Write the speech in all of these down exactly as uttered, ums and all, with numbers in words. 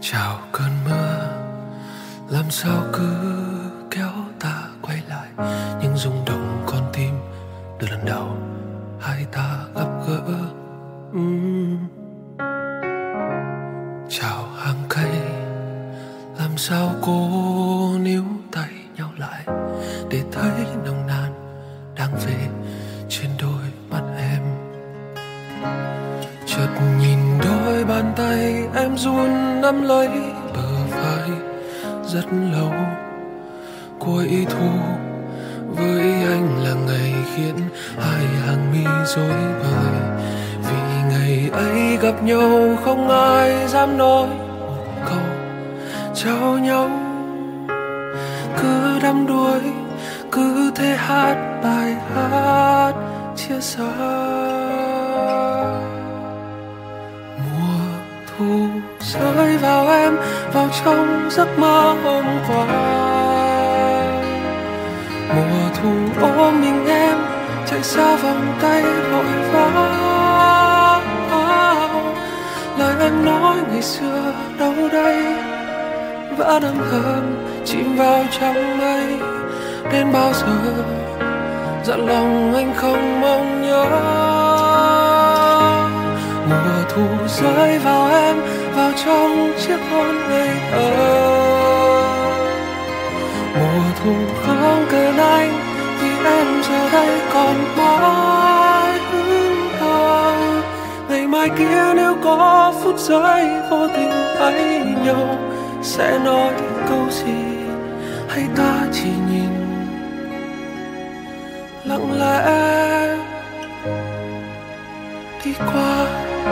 Chào cơn mưa, làm sao cứ kéo ta quay lại những rung động con tim từ lần đầu hai ta gặp gỡ. uhm. Chào hàng cây, làm sao cô níu tay nhau lại để thấy nồng nàn đang về trên đôi mắt em. Chợt nhìn đôi bàn tay em run nắm lấy bờ vai rất lâu. Cuối thu với anh là ngày khiến hai hàng mi rối bời, vì ngày ấy gặp nhau không ai dám nói một câu chào nhau. Cứ đắm đuối, cứ thế hát bài hát chia xa. Mùa thu rơi vào em, vào trong giấc mơ hôm qua. Mùa thu ôm mình em, chạy xa vòng tay vội vã. Lời em nói ngày xưa đâu đây, vẫn âm thầm chìm vào trong mây. Đến bao giờ dặn lòng anh không mong nhớ. Mùa thu rơi vào em, vào trong chiếc hôn ngây thơ. Mùa thu không cần anh, vì em giờ đây còn mãi hững hờ. Ngày mai kia nếu có phút giây vô tình thấy nhau, sẽ nói câu gì hay ta chỉ nhìn lặng lẽ đi qua.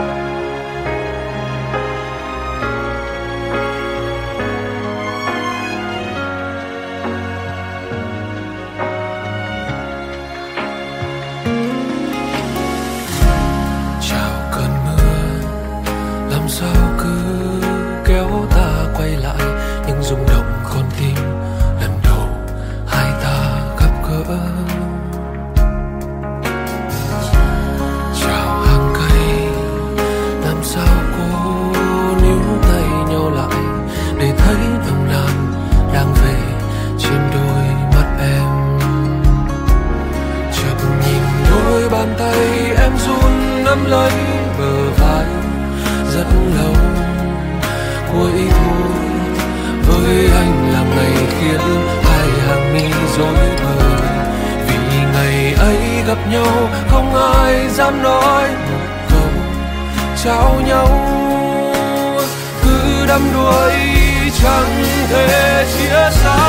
Chào cơn mưa, làm sao cứ kéo ta quay lại những rung động con tim lần đầu hai ta gặp gỡ. Chào hàng cây, làm sao cô níu tay nhau lại để thấy nồng nàn đang về trên đôi mắt em. Chợt nhìn đôi bàn tay em run nắm lấy bờ vai rất lâu. Cuối thu với anh là ngày khiến hai hàng mi rối bời, vì ngày ấy gặp nhau không ai dám nói một câu chào nhau. Cứ đắm đuối chẳng thể chia xa.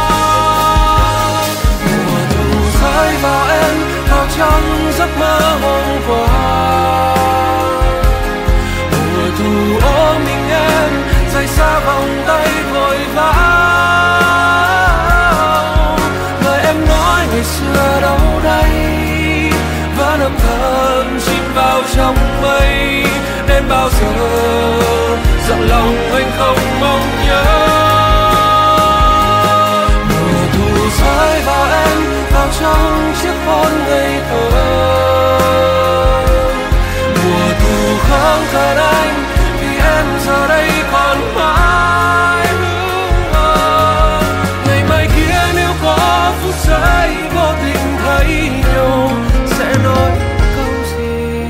Mùa thu rơi vào em, vào trong giấc mơ hôm qua. Mùa thu ôm mình em, rời xa vòng tay vội vã. Lời em nói ngày xưa đâu đây, vẫn âm thầm chìm vào trong mây. Đến bao giờ dặn lòng anh không mong nhớ. Mùa thu rơi vào em, vào trong chiếc hôn ngây thơ. Mùa thu không cần anh, vì em giờ đây còn mãi hững hờ. Ngày mai kia nếu có phút giây vô tình thấy nhau, sẽ nói câu gì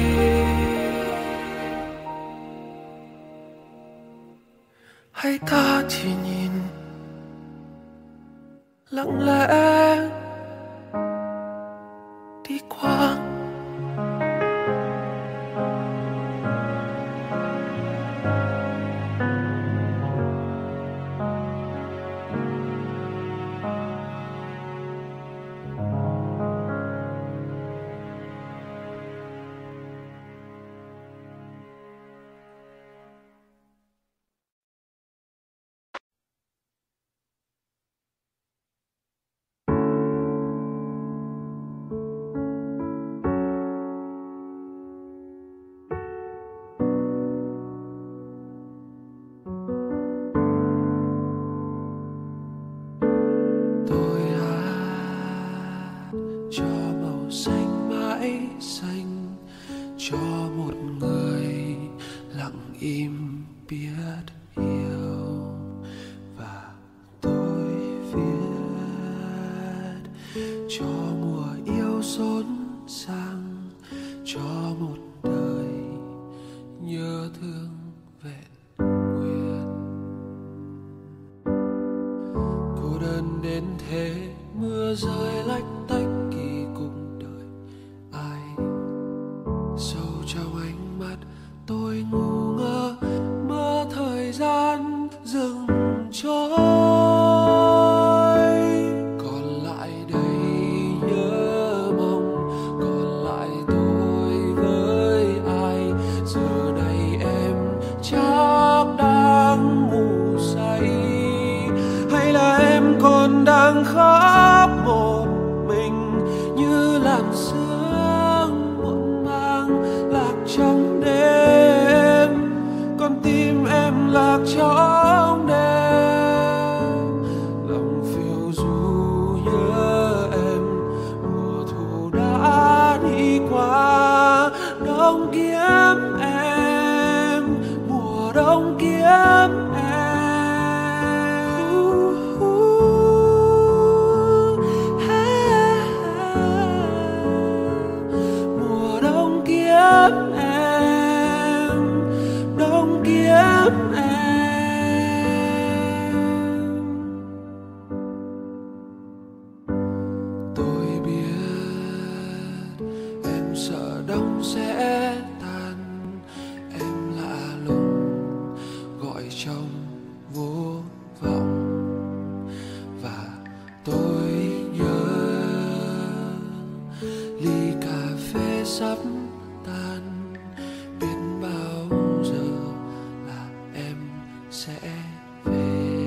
hay ta chỉ nhìn lặng lẽ đi qua. Cho một người lặng im biết yêu. đang khóc một mình như làn sương muộn màng lạc trong đêm. Con tim em lạc trong đêm, lòng phiêu du nhớ em. Mùa thu đã đi qua, đông kiếm em, mùa đông kiếm em. Mùa đông kiếm em, đông kiếm em. Tôi biết em sợ đông sẽ tan, em lạ lùng gọi trong vô vọng. Và tôi nhớ ly cà phê sắp tan, biết bao giờ là em sẽ về.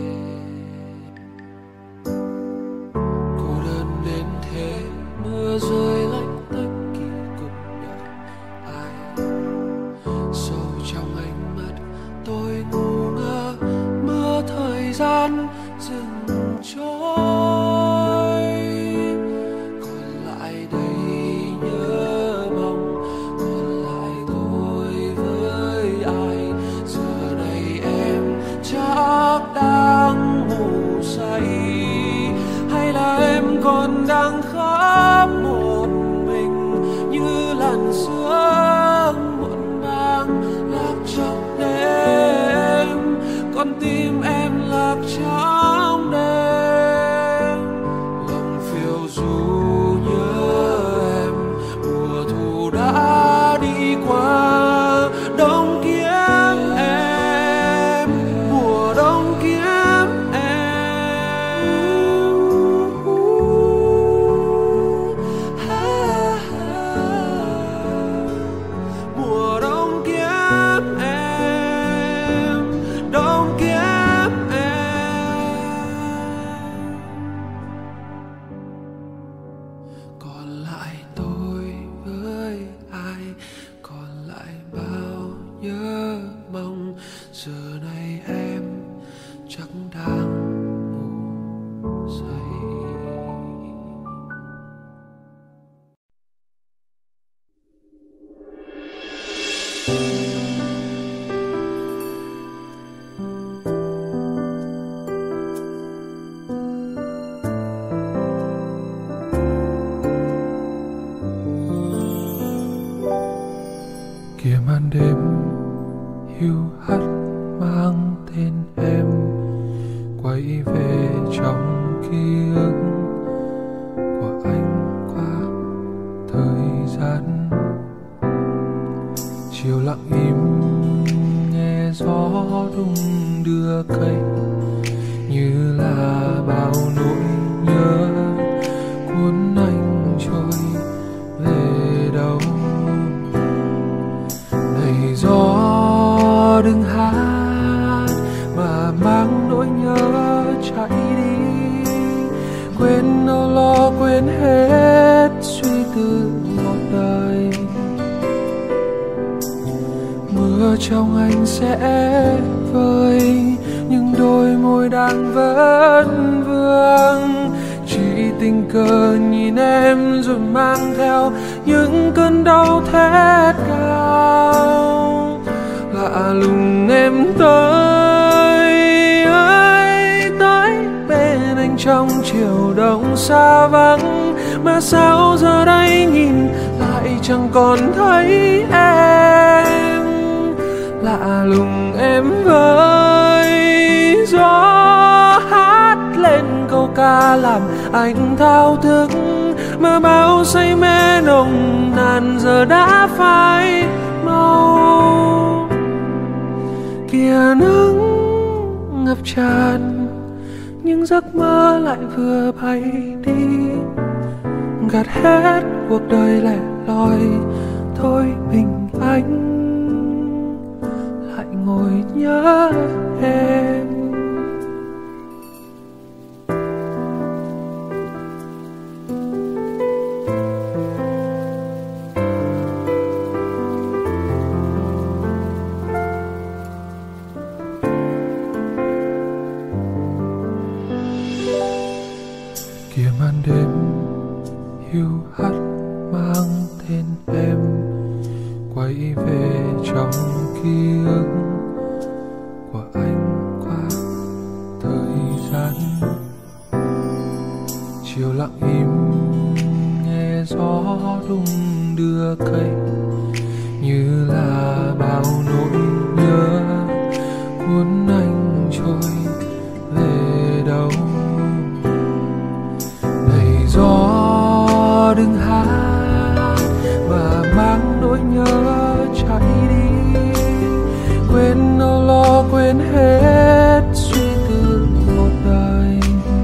Cô đơn đến thế, mưa rơi lách tách kỳ cục đời ai. Sâu trong ánh mắt tôi ngu ngơ, mơ thời gian dừng trôi. Còn lại đây nhớ mong, còn lại tôi với ai. Giờ này em chắc đang ngủ say, hay là em còn đang khóc một mình như làn sương muộn màng lạc trong đêm. Con tim em lạc trong đêm, lòng phiêu du nhớ em. Mùa thu đã đi qua, đông kiếm em, mùa đông kiếm em. Mùa đông kiếm em, đông kiếm em. Còn lại tôi với ai, còn lại bao nhớ mong. Giờ này em chắc đang ngủ say. Kia màn đêm hiu hắt mang tên em, quay về trong ký ức của anh qua thời gian. Chiều lặng im nghe gió đung đưa cây, như là bao nỗi nhớ cuốn anh trôi về đâu. Này gió đừng hát mà mang nỗi nhớ chạy đi, quên âu lo quên hết suy tư một đời. Mưa trong anh sẽ vơi, nhưng đôi môi đang vẫn vương. Chỉ tình cờ nhìn em rồi mang theo những cơn đau thét cao. Lạ lùng em tới ơi tới bên anh trong chiều đông xa vắng, mà sao giờ đây nhìn lại chẳng còn thấy em. Lạ lùng em với gió hát lên câu ca làm anh thao thức, mà bao say mê nồng nàn giờ đã phai màu. Kìa nắng ngập tràn, nhưng giấc mơ lại vừa bay đi, gạt hết cuộc đời lẻ loi. Thôi mình anh lại ngồi nhớ em. hát mang tên em quay về trong ký ức của anh qua thời gian. Chiều lặng im nghe gió đung đưa cây, như là bao nỗi nhớ cuốn anh trôi về đâu. Này gió đừng hát và mang nỗi nhớ chạy đi, quên âu lo quên hết suy tư một đời.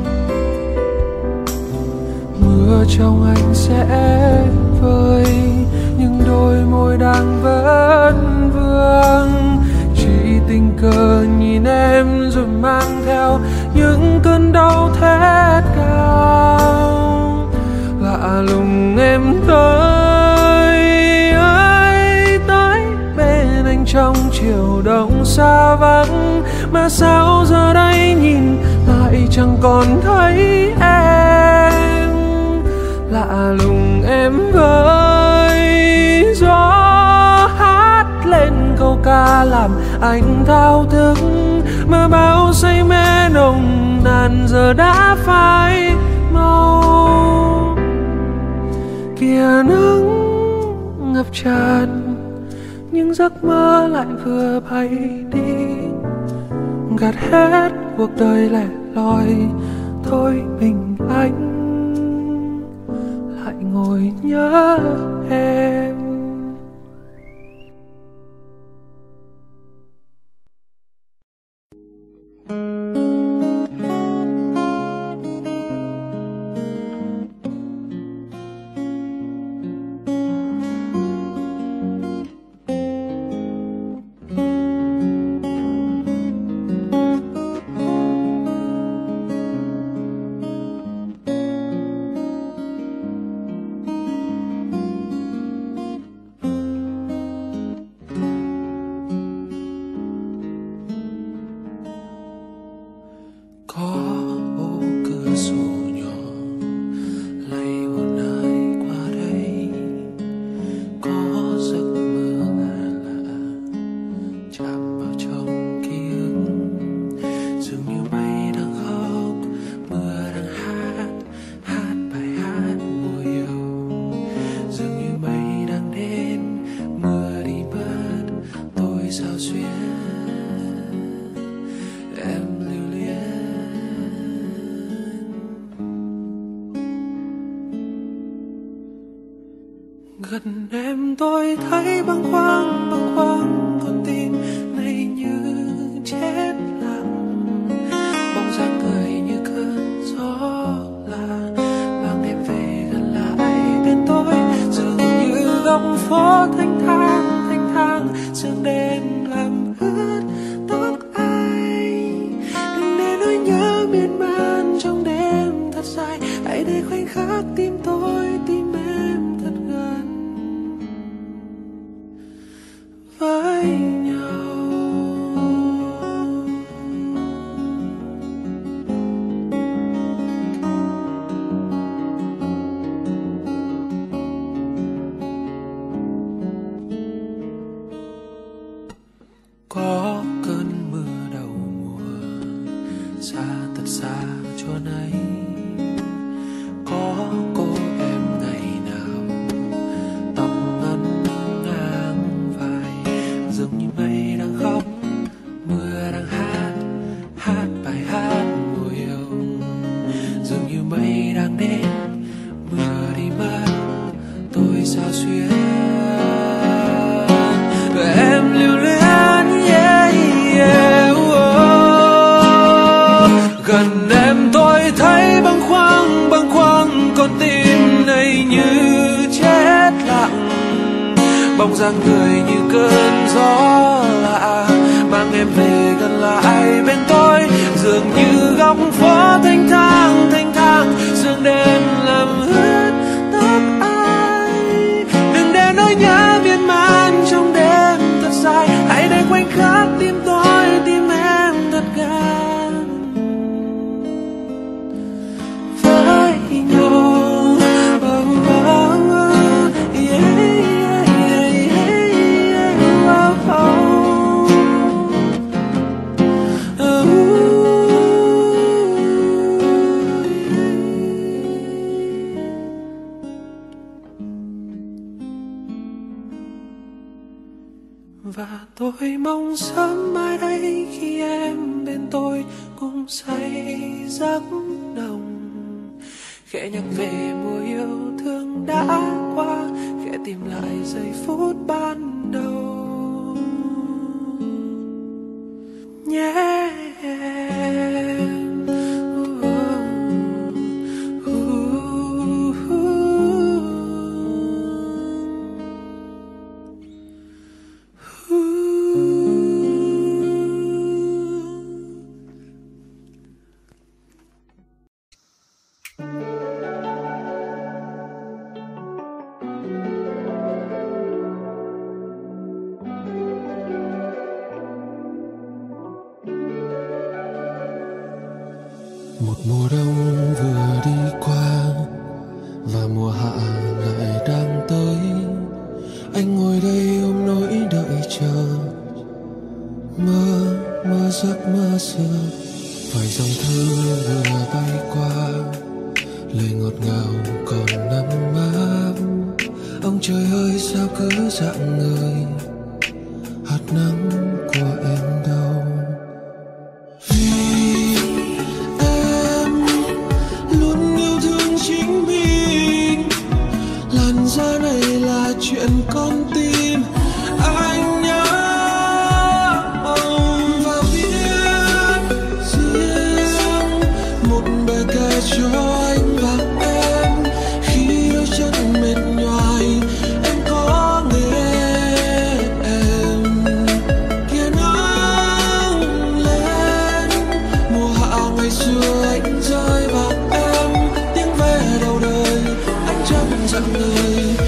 Mưa trong anh sẽ vơi, nhưng đôi môi đang vẫn vương. Chỉ tình cờ nhìn em rồi mang theo những cơn đau thét cao. Lạ lùng em tới ơi tới bên anh trong chiều đông xa vắng, mà sao giờ đây nhìn lại chẳng còn thấy em. Lạ lùng em với gió hát lên câu ca làm anh thao thức, mà bao say mê nồng nàn giờ đã phai màu. Kìa nắng ngập tràn, nhưng giấc mơ lại vừa bay đi, gạt hết cuộc đời lẻ loi. Thôi mình anh lại ngồi nhớ em. Gần em tôi thấy bâng khuâng bâng khuâng, con tim này như chết lặng. Bóng dáng người như cơn gió lạ mang em về gần lại bên tôi, dường như góc phố thanh thang thanh thang, sương đêm làm ướt tóc anh. Đừng để nỗi nhớ miên man trong đêm thật dài, hãy để khoảnh khắc tim tôi tim em thật gần với nhau. Có cơn mưa đầu mùa xa thật xa chốn ấy, có cô em ngày nào tóc ngắn ngang vai, dường như mây đang khóc mưa đang hát, hát bài hát mùa yêu. Dường như mây đang đến mưa đi mất, tôi sao xuyên và em lưu luyến. Yeah, yeah, oh. Gần em tôi thấy bâng khuâng bâng khuâng, con tim này như chết lặng. Bóng dáng người như cơn gió lạ mang em về gần lại bên tôi, dường như góc phố thanh thang thanh thang, sương đêm làm ướt tóc ai. Đừng để nỗi nhớ miên man trong đêm thật dài, hãy để khoảnh khắc tim tôi tim em thật gần với nhau. Oh, oh. và tôi mong sớm mai đây khi em bên tôi cùng say giấc nồng, khẽ nhắc về mùa yêu thương đã qua, khẽ tìm lại giây phút ban đầu nhé em. Một mùa đông vừa đi qua và mùa hạ lại đang tới. Anh ngồi đây ôm nỗi đợi chờ, mơ mơ giấc mơ xưa. Vài dòng thư vừa bay qua, lời ngọt ngào còn nắm áp. Ông trời ơi sao cứ dạng người, hạt nắng của em đâu. Giá này là chuyện con tim anh nhớ ông và viết riêng một bài ca cho anh và em. Khi đôi chân mệt nhoài em có nghe em kia nắng lên. Mùa hạ ngày xưa anh rơi vào em, tiếng ve đầu đời anh chẳng dặn người.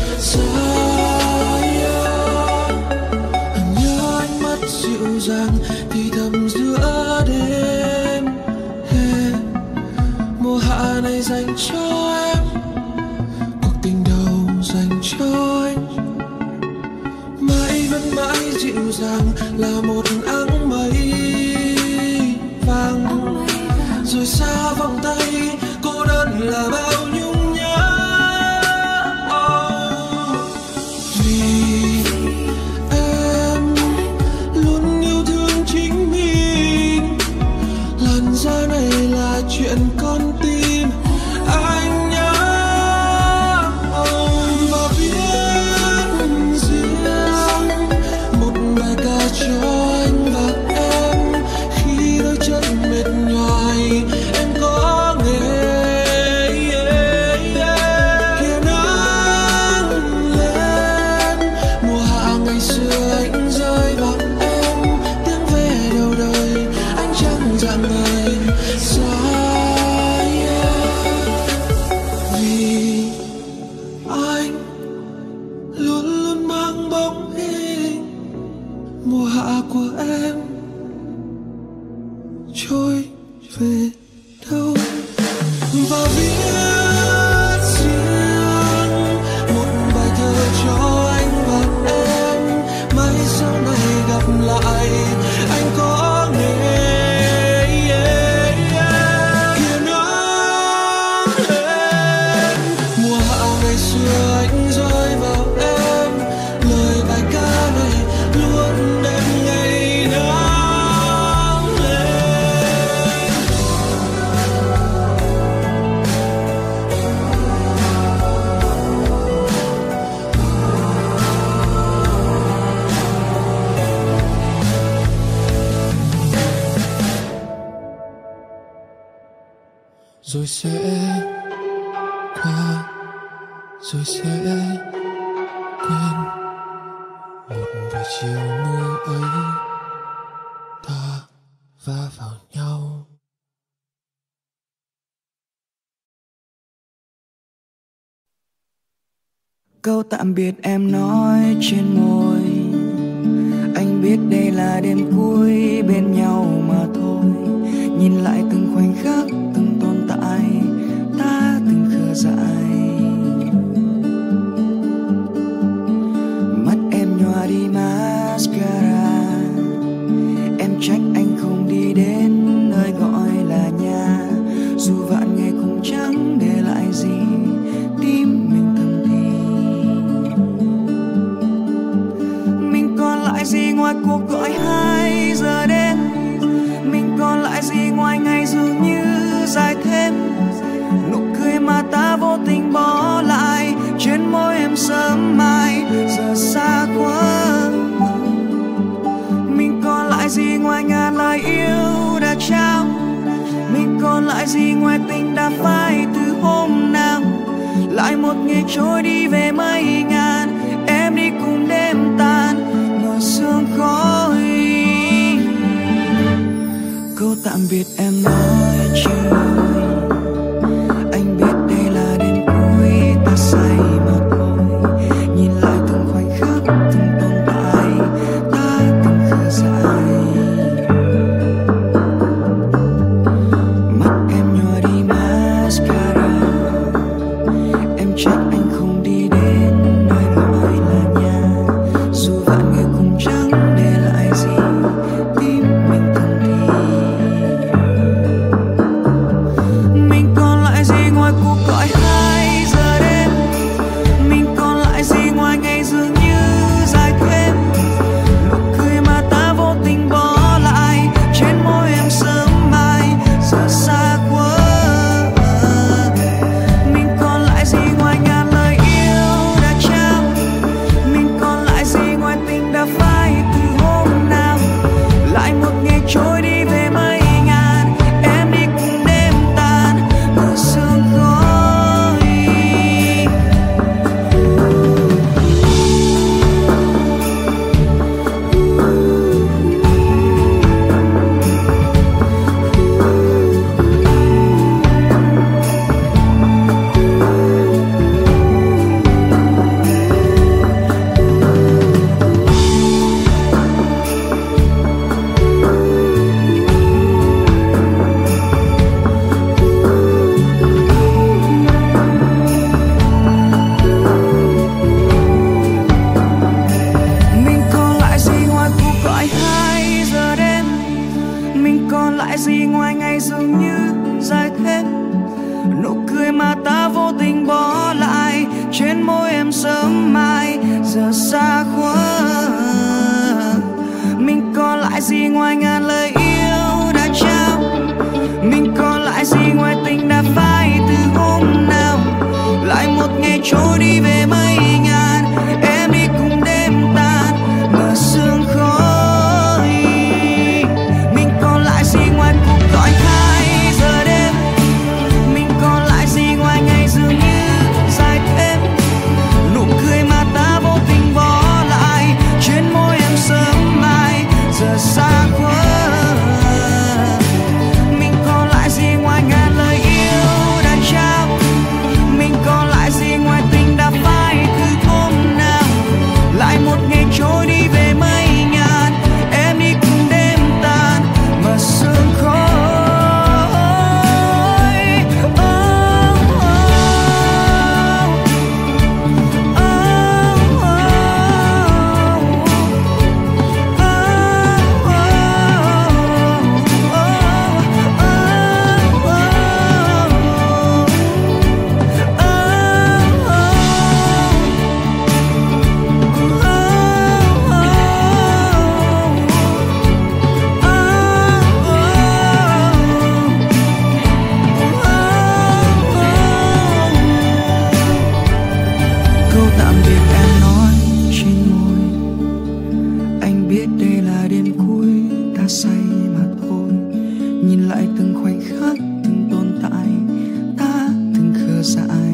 Dịu dàng thì thầm giữa đêm. Hey, mùa hạ này dành cho em, cuộc tình đầu dành cho anh. Mãi vẫn mãi dịu dàng là một áng mây vàng, rồi xa vòng tay cô đơn là bao nhung nhớ. Oh, vì giá này là chuyện con tim anh nhớ ông và viết riêng một bài ca cho anh và em. Khi đôi chân mệt nhoài em có nghe kia nắng lên. Mùa hạ ngày xưa anh rơi vào em, tiếng ve đầu đời anh chẳng dặn người. Vì anh luôn luôn mang bóng hình mùa hạ của em trôi về đâu. Và viết riêng một bài thơ cho anh và em. Mai sau này gặp lại anh có nghe anh rơi vào em. Lời bài ca này luôn đem ngày nắng lên. Rồi sẽ qua, rồi sẽ quên một buổi chiều mưa ấy ta va vào nhau. Câu tạm biệt em nói trên môi, anh biết đây là đêm cuối bên nhau mà thôi. Nhìn lại từng khoảnh khắc từng tồn tại, ta từng khờ dại. Mắt em nhòa đi mascara, em trách anh không đi đến nơi gọi là nhà. Dù vạn ngày cũng chẳng để lại gì, tim mình thầm thì mình còn lại gì ngoài cuộc gọi hai giờ đêm. Mình còn lại gì ngoài ngày dường như dài thêm. Nụ cười mà ta vô tình bỏ lại trên môi em sớm mai giờ xa quá. Mình còn lại gì ngoài ngàn lời yêu đã trao. Mình còn lại gì ngoài tình đã phai từ hôm nào. Lại một ngày trôi đi về mây ngàn. Em đi cùng đêm tàn ngờ sương khói. Câu tạm biệt em nói chưa. Anh biết đây là đêm cuối ta say mà thôi. Nhìn lại từng khoảnh khắc từng tồn tại ta từng khờ dại. Mắt em nhòa đi mascara. Em trách anh không đi đến nơi gọi là nhà. Dù vạn người cùng chẳng để lại gì tim mình từng đi. Mình còn lại gì ngoài cuộc gọi hai giờ đêm. Mình còn lại gì ngoài ngày dường như dài thêm. Nụ cười mà ta vô tình bỏ lại trên môi em sớm mai giờ xa quá. Mình còn lại gì ngoài ngàn lời yêu đã trao. Mình còn lại gì ngoài tình đã phai từ hôm nào. Lại một ngày trôi đi về mây ngàn. Em đi cùng đêm tàn ngờ sương khói. Mình còn lại gì ngoài cuộc gọi hai giờ đêm. Mình còn lại gì ngoài ngày dường như dài thêm. Nụ cười mà ta vô tình bỏ lại trên môi em sớm mai giờ xa quá. Mình còn lại gì ngoài ngàn lời yêu đã trao. Mình còn lại gì ngoài tình đã phai từ hôm nào. Lại một ngày trôi đi về mây ngàn. Em đi cùng đêm tàn ngờ sương khói. Mình còn lại gì ngoài cuộc gọi hai giờ đêm. Mình còn lại gì ngoài ngày dường như dài thêm. Nụ cười mà ta vô tình bỏ lại trên môi em sớm mai giờ xa quá. Mình còn lại gì ngoài ngàn lời yêu đã trao. Mình còn lại gì ngoài tình đã phai từ hôm nào. Lại một ngày trôi đi về mây ngàn. Em đi cùng đêm tàn mà sương khói. Oh, oh, câu tạm biệt em nói trên môi. Anh biết đây là đêm cuối ta say mà thôi. Nhìn lại từng khoảnh khắc từng tồn tại ta từng khờ dại.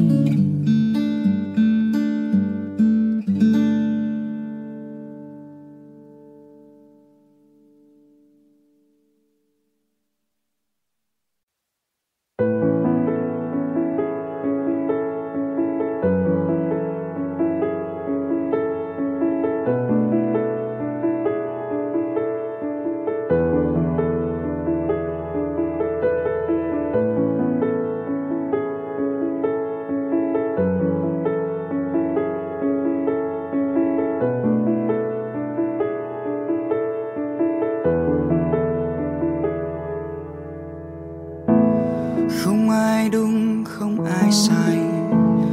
Không ai đúng không ai sai.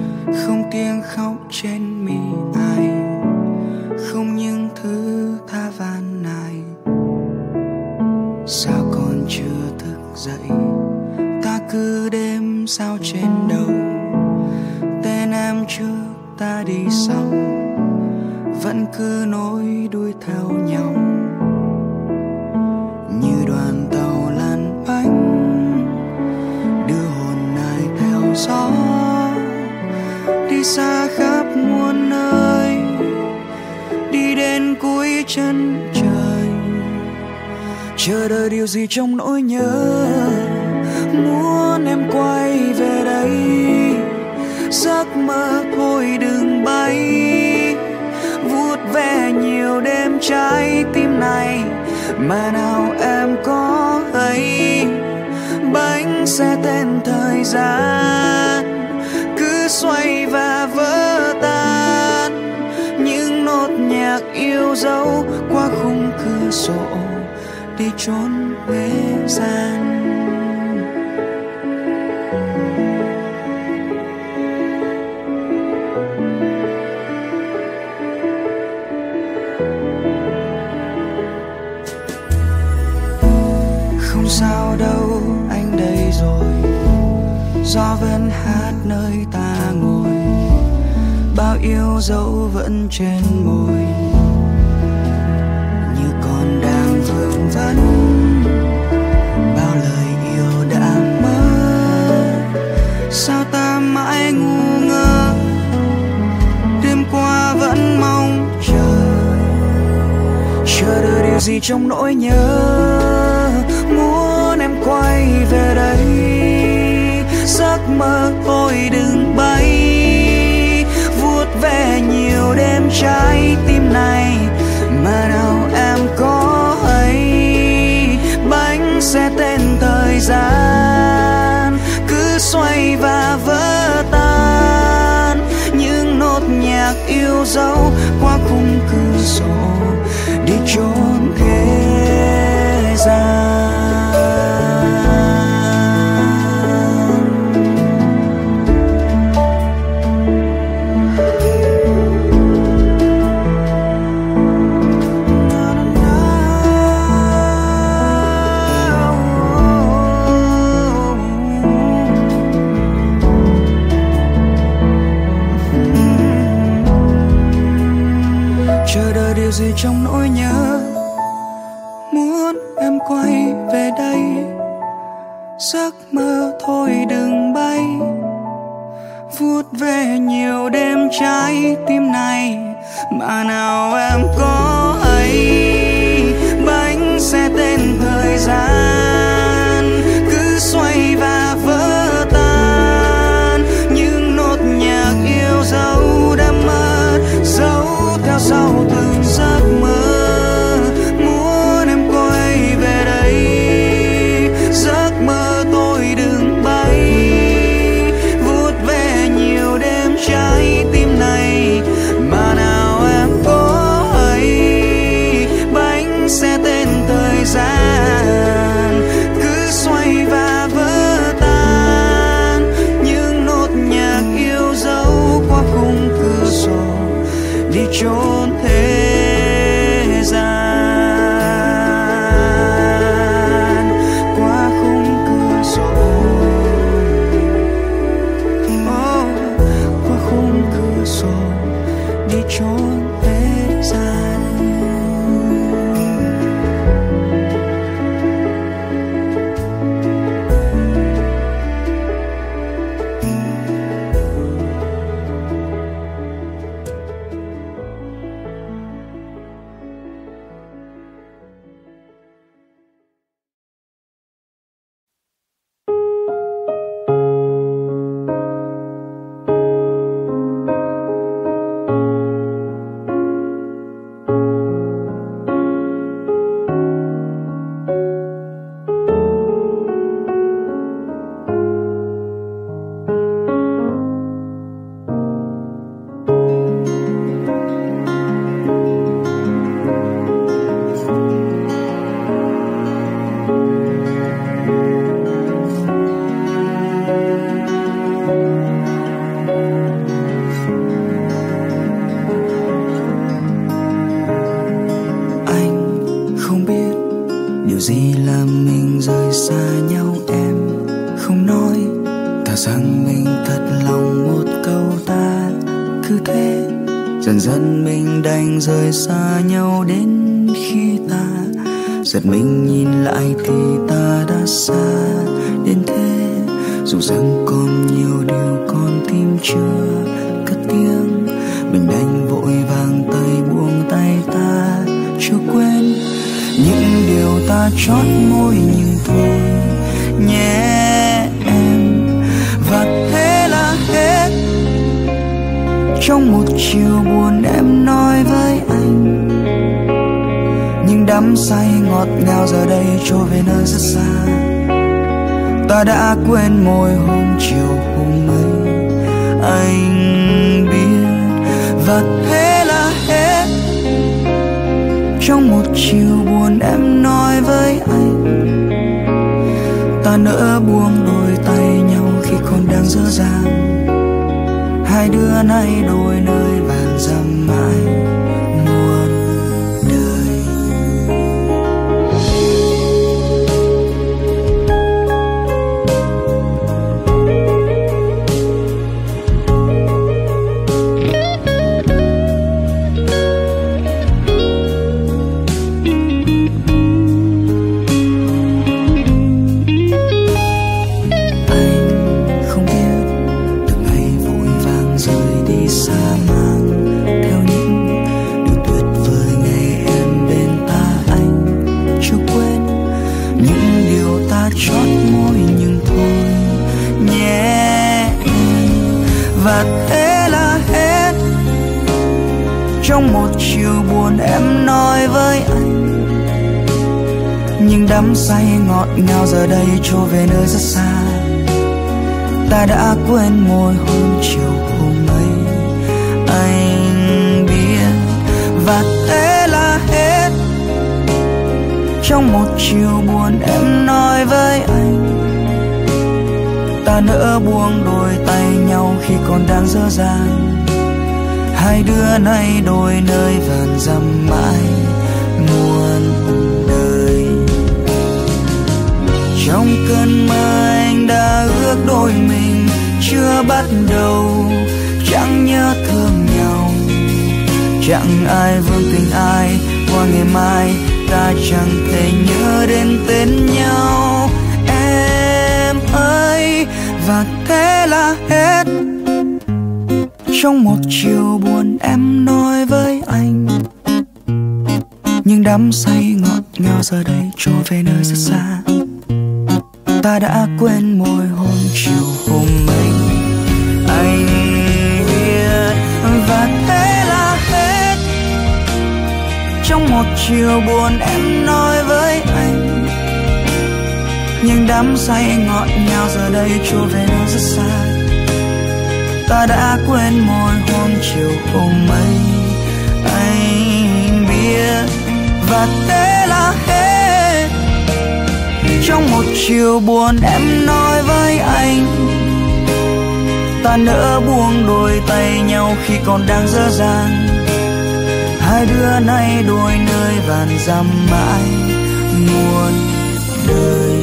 Không tiếng khóc trên mi ai. Không những thứ tha sao trên đầu. Tên em trước ta đi sau, vẫn cứ nối đuôi theo nhau như đoàn tàu lăn bánh, đưa hồn ai theo gió đi xa khắp muôn nơi, đi đến cuối chân trời, chờ đợi điều gì trong nỗi nhớ. Muốn em quay về đây, giấc mơ thôi đừng bay, vuốt ve nhiều đêm trái tim này mà nào em có thấy. Bánh xe tên thời gian cứ xoay và vỡ tan, những nốt nhạc yêu dấu qua khung cửa sổ đi trốn thế gian. Không sao đâu, anh đây rồi, gió vẫn hát nơi ta ngồi, bao yêu dấu vẫn trên môi, như còn đang vương vấn bao lời yêu đã mất. Sao ta mãi ngu ngơ, đêm qua vẫn mong chờ, chờ đợi điều gì trong nỗi nhớ. Muốn em quay về đây, giấc mơ thôi đừng bay, vuốt ve nhiều đêm trái tim này mà nào em có hay. Bánh xe tên thời gian cứ xoay và vỡ tan, những nốt nhạc yêu dấu qua khung cửa sổ đi trốn thế gian. Chờ đợi điều gì trong nỗi nhớ. Muốn em quay về đây, giấc mơ thôi đừng bay, vuốt ve nhiều đêm trái tim này mà nào em có hay. Bánh xe tên thời gian cứ xoay và vỡ tan, những nốt nhạc yêu dấu đã mất, dấu theo sau từng giấc mơ. Muốn em quay về đây, giấc mơ tôi đừng bay, vuốt ve nhiều đêm trái tim này mà nào em có hay. Bánh xe tên thời gian cứ xoay và vỡ tan, những nốt nhạc yêu dấu qua khung cửa sổ đi trốn thế gian, qua khung cửa sổ, oh, qua khung cửa sổ đi trốn thế gian. Dần dần mình đành rời xa nhau đến khi ta giật mình nhìn lại thì ta đã xa đến thế. Dù rằng còn nhiều điều con tim chưa cất tiếng, mình đành vội vàng tay buông tay ta chưa quên những điều ta chót môi nhưng thôi nhé em. Và thế là hết trong một chiều buồn em nói với anh. Nhưng đắm say ngọt ngào giờ đây trôi về nơi rất xa. Ta đã quên môi hôm chiều hôm ấy anh biết. Và thế là hết trong một chiều buồn em nói với anh. Ta nỡ buông đôi tay nhau khi còn đang dở dang. Hai đứa nay đôi nơi vàn dặm mãi muôn đời. Và thế là hết trong một chiều buồn em nói với anh. Nhưng đắm say ngọt ngào giờ đây trôi về nơi rất xa. Ta đã quên môi hôm chiều hôm ấy anh biết. Và thế là hết trong một chiều buồn em nói với anh. Ta nỡ buông đôi tay nhau khi còn đang dở dang. Hai đứa nay đôi nơi vàn dặm mãi muôn đời. Trong cơn mơ anh đã ước đôi mình chưa bắt đầu, chẳng nhớ thương nhau, chẳng ai vương tình ai. Qua ngày mai ta chẳng thể nhớ đến tên nhau em ơi. Và thế là hết trong một chiều buồn em nói với anh. Nhưng đắm say ngọt ngào giờ đây trôi về nơi rất xa. Ta đã quên môi hôm chiều hôm ấy anh biết. Và thế là hết trong một chiều buồn em nói với anh. Nhưng đắm say ngọt ngào giờ đây trôi về nơi rất xa. Ta đã quên môi hôm chiều hôm ấy anh biết. Và thế là hết trong một chiều buồn em nói với anh. Ta nỡ buông đôi tay nhau khi còn đang dở dang. Hai đứa nay đôi nơi vàn dặm mãi muôn đời.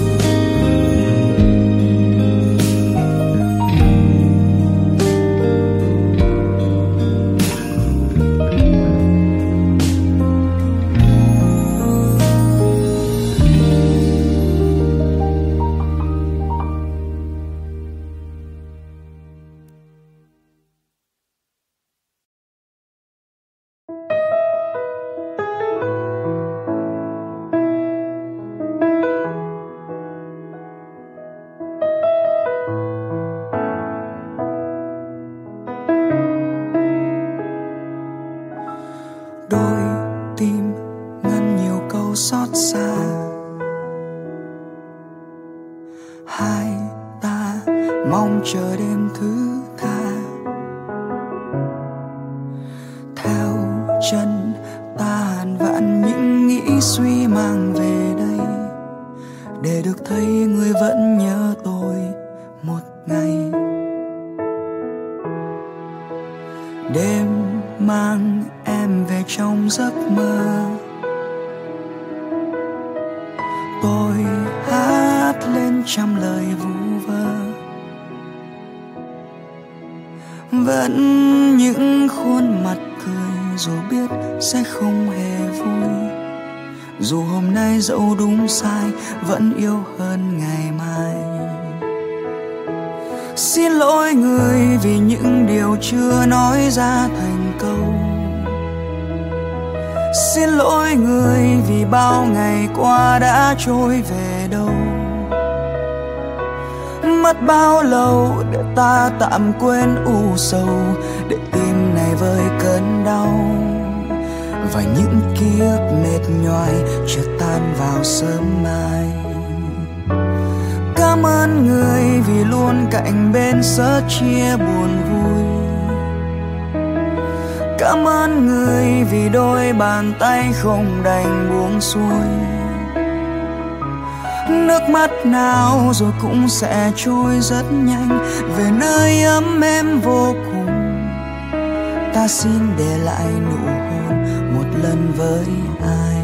Đôi tim ngân nhiều câu xót xa. Hai ta mong chờ đêm thứ tha. Theo chân ta hàn vạn những nghĩ suy mang về đây, để được thấy người vẫn nhớ tôi một ngày. Đêm mang em về trong giấc mơ, tôi hát lên trăm lời vu vơ. Vẫn những khuôn mặt dù biết sẽ không hề vui. Dù hôm nay dẫu đúng sai vẫn yêu hơn ngày mai. Xin lỗi người vì những điều chưa nói ra thành câu. Xin lỗi người vì bao ngày qua đã trôi về đâu. Mất bao lâu để ta tạm quên u sầu, để tim này vơi cơn đau. Và những ký ức mệt nhoài chợt tan vào sớm mai. Cảm ơn người vì luôn cạnh bên sớt chia buồn vui. Cảm ơn người vì đôi bàn tay không đành buông xuôi. Nước mắt nào rồi cũng sẽ trôi rất nhanh về nơi ấm êm vô cùng. Ta xin để lại nụ hôn một lần với ai.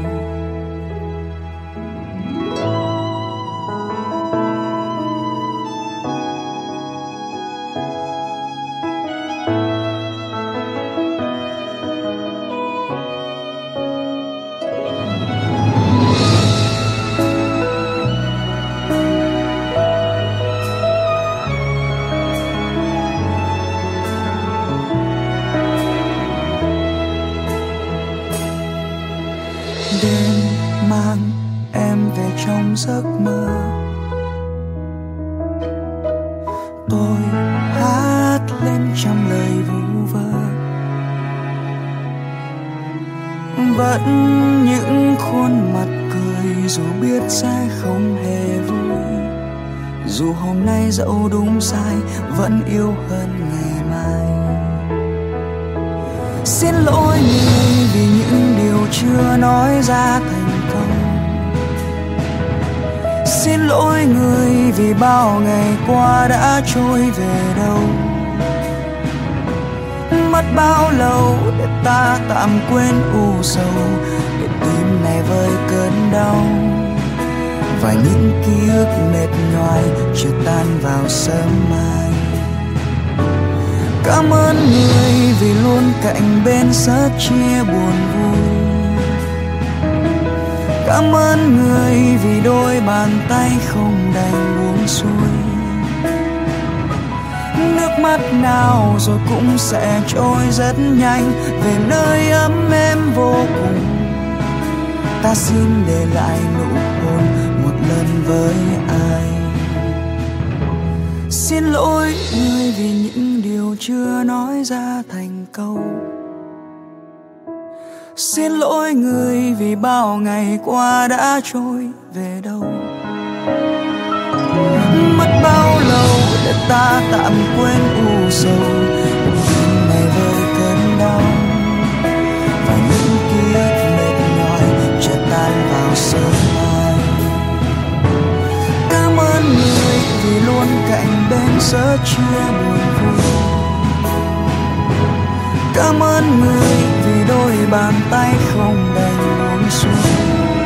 Đêm mang em về trong giấc mơ. Tôi hát lên trăm lời vu vơ. Vẫn những khuôn mặt cười dù biết sẽ không hề vui. Dù hôm nay dẫu đúng sai vẫn yêu hơn ngày mai. Xin lỗi người vì những điều chưa nói ra thành câu. Xin lỗi người vì bao ngày qua đã trôi về đâu. Mất bao lâu để ta tạm quên u sầu, để tim này vơi cơn đau. Và những ký ức mệt nhoài chợt tan vào sớm mai. Cảm ơn người vì luôn cạnh bên sớt chia buồn vui. Cảm ơn người vì đôi bàn tay không đành buông xuôi. Nước mắt nào rồi cũng sẽ trôi rất nhanh về nơi ấm êm vô cùng. Ta xin để lại nụ hôn một lần với ai. Xin lỗi người vì những điều chưa nói ra thành câu. Xin lỗi người vì bao ngày qua đã trôi về đâu. Mất bao lâu để ta tạm quên u sầu, tim này vơi cơn đau. Và những ký ức mệt nhòi chợt tan vào sớm mai. Cảm ơn người vì luôn cạnh bên sớt chia buồn vui. Cảm ơn người vì đôi bàn tay không đành buông xuôi.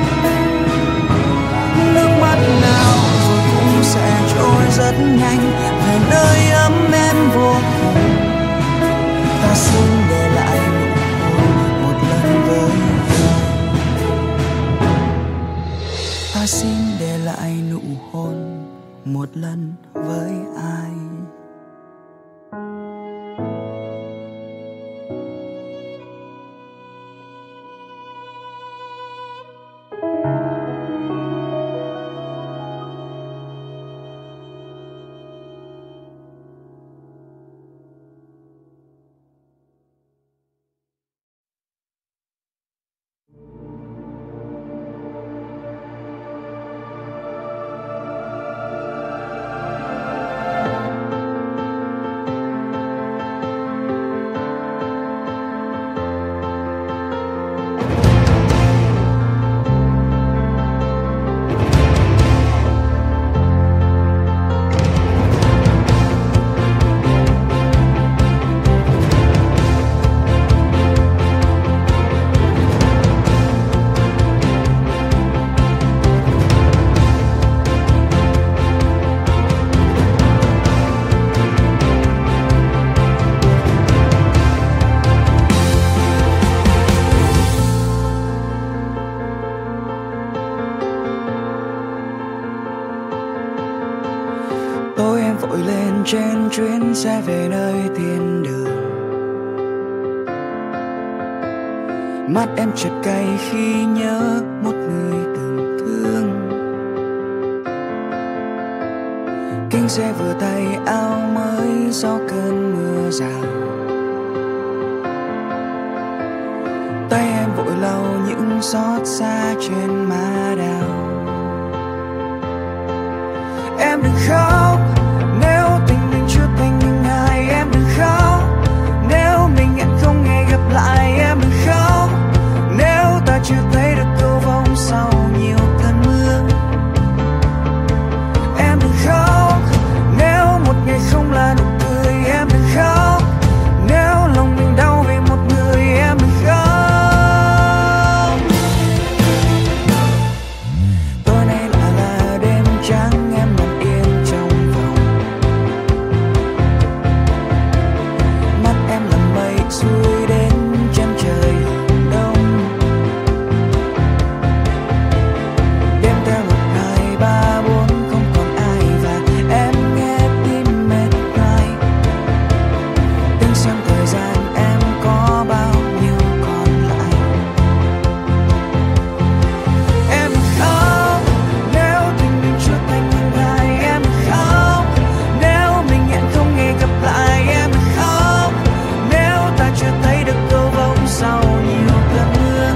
Nước mắt nào rồi cũng sẽ trôi rất nhanh về nơi ấm êm vô cùng. Ta xin để lại nụ hôn một lần với ai. Ta xin để lại nụ hôn một lần với ai. trên chuyến xe về nơi thiên đường. Mắt em chợt cay khi nhớ một người từng thương. Kính xe vừa tay áo mới sau cơn mưa rào. Tay em vội lau những xót xa trên má đào. Em đừng khóc nếu tình mình chưa thành những ai. Em đừng khóc nếu mình hẹn không hề gặp lại. Em đừng khóc nếu ta chưa thấy được cầu vồng sau nhiều cơn mưa. Em đừng khóc nếu một ngày không là nụ cười. Em đừng khóc nếu lòng mình đau vì một người. Em đừng khóc. Tối nay là là đêm trắng, em nằm yên trong phòng. Mắt em là mây xuôi đến chân trời hừng đông. Đêm theo một hai ba bốn không còn ai và em nghe tim mệt nhoài. Tính xem thời gian em có bao nhiêu còn lại. Em khóc nếu tình mình chưa thành những ai. Em khóc nếu mình hẹn không hề gặp lại. Em khóc nếu ta chưa thấy được cầu vồng sau nhiều cơn mưa.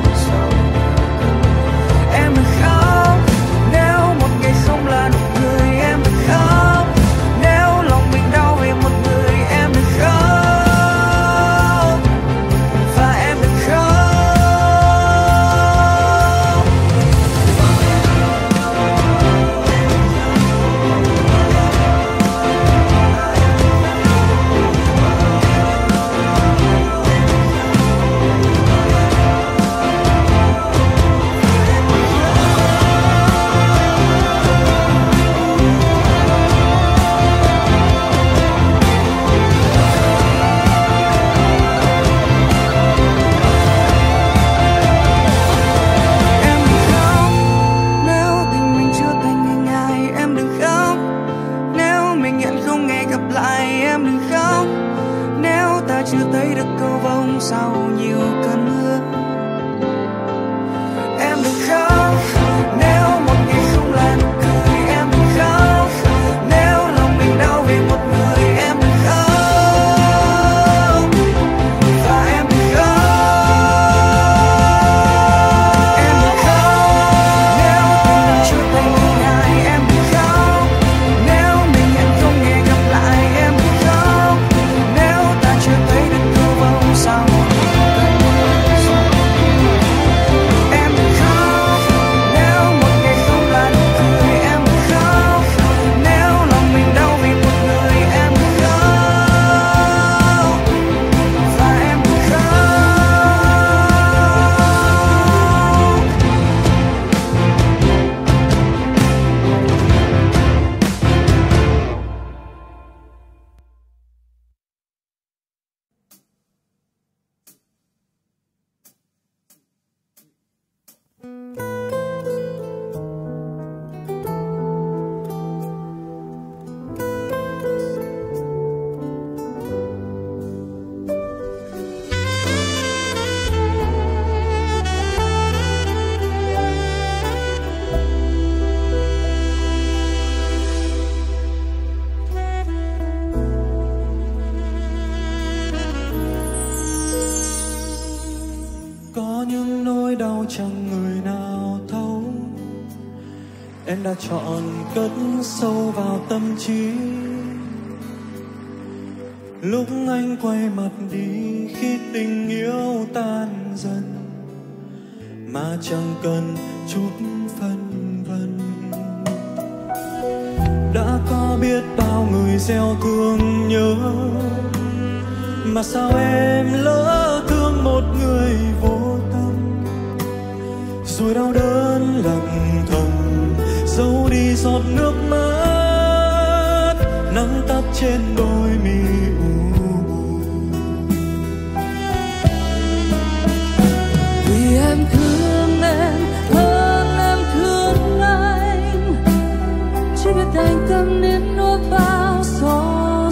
Em khóc nếu một ngày không là nụ cười. Em khóc nếu lòng mình đau vì một người. Em khóc và em khóc. Em đừng khóc nếu tình mình chưa thành những ai. Em đừng khóc nếu mình hẹn không hề gặp lại. Em đừng khóc nếu ta chưa thấy được cầu vồng sau nhiều cơn mưa. Em đừng khóc nếu một ngày không là nụ cười. Em đừng khóc nếu lòng mình đau vì một người. Em đừng khóc và em đừng khóc. Em đừng khóc nếu tình mình chưa thành những ai. Em đừng khóc nếu mình hẹn không hề gặp lại. Em đừng khóc nếu ta chưa thấy được cầu vồng sau một cơn mưa. Em đừng khóc nếu một ngày không là nụ cười. Em đừng khóc nếu lòng mình đau vì một người. Em đừng khóc và em đừng khóc. Có những nỗi đau chẳng người nào thấu. Em đã chọn cất sâu vào tâm trí. Lúc anh quay mặt đi khi tình yêu tan dần, mà chẳng cần chút phân vân. Đã có biết bao người gieo thương nhớ, mà sao em lỡ thương một người vô tâm. Rồi đau đớn lặng thầm giấu đi giọt nước mắt, nắng tắt trên đôi mi u buồn. Vì em thương em hơn em thương anh, chỉ biết thành tâm nên nỗi bao xót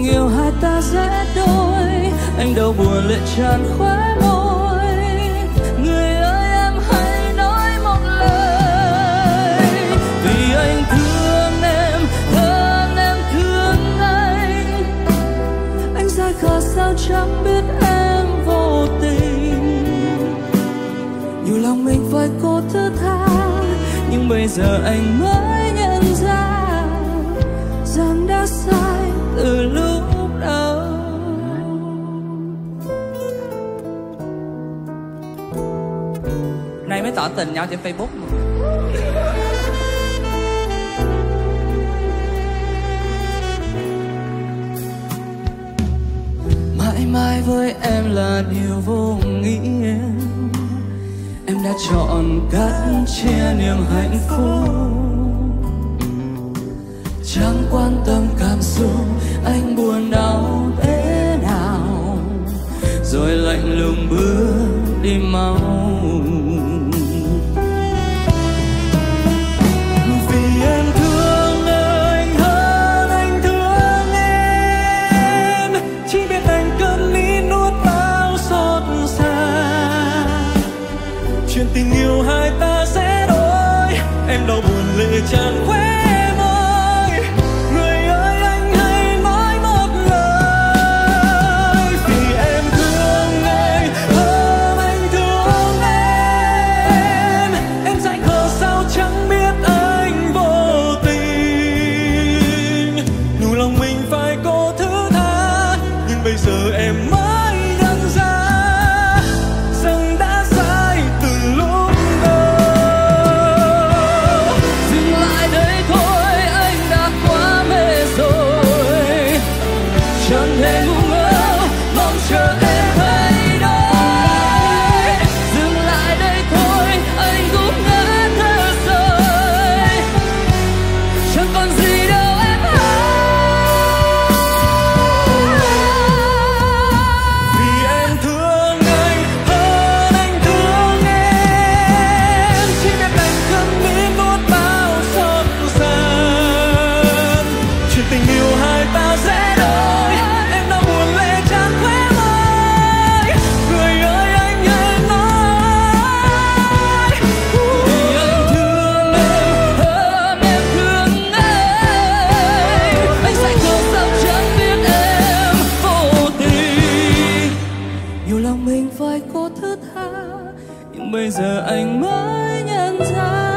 tình yêu hai ta dễ đôi, anh đâu buồn lệ tràn khóe môi. Người ơi em hãy nói một lời, vì anh thương em hơn em thương anh. Anh dại khờ sao chẳng biết em vô tình, nhiều lòng mình phải cố thứ tha, nhưng bây giờ anh mới nhận ra rằng đã sai từ lúc đầu. Nay mới tỏ tình nhau trên Facebook mà. Mãi mãi với em là điều vô nghĩa, em đã chọn cách chia niềm hạnh phúc. Chẳng quan tâm cảm xúc anh buồn đau thế nào, rồi lạnh lùng bước đi mau. Vì em thương anh hơn anh thương em, chỉ biết anh cơn ní nuốt bao xót xa. Chuyện tình yêu hai ta sẽ đổi, em đau buồn lệ tràn khóe. Bây giờ anh mới nhận ra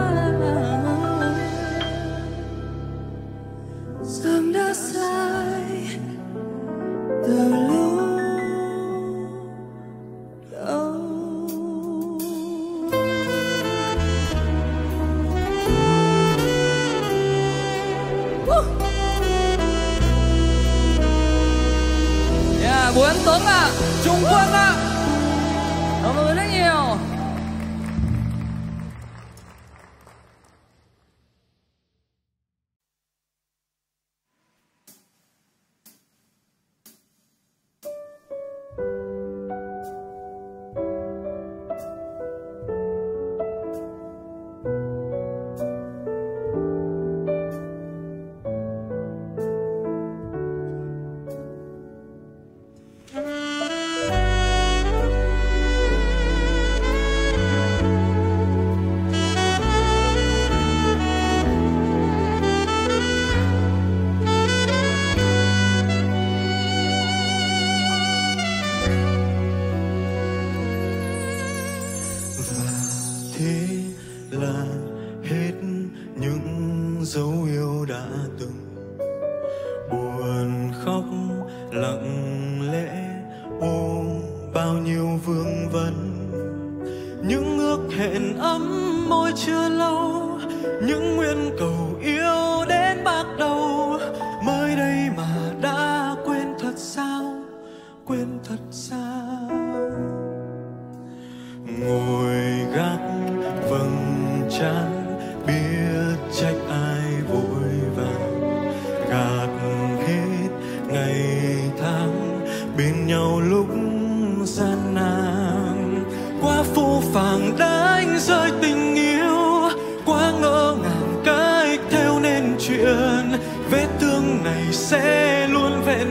rằng đã sai từ lúc đầu. Yeah, Bùi Anh Tuấn ạ, à, Trung Quân ạ, à. Cảm ơn mọi người rất nhiều. chuyện vết thương này sẽ luôn vẽ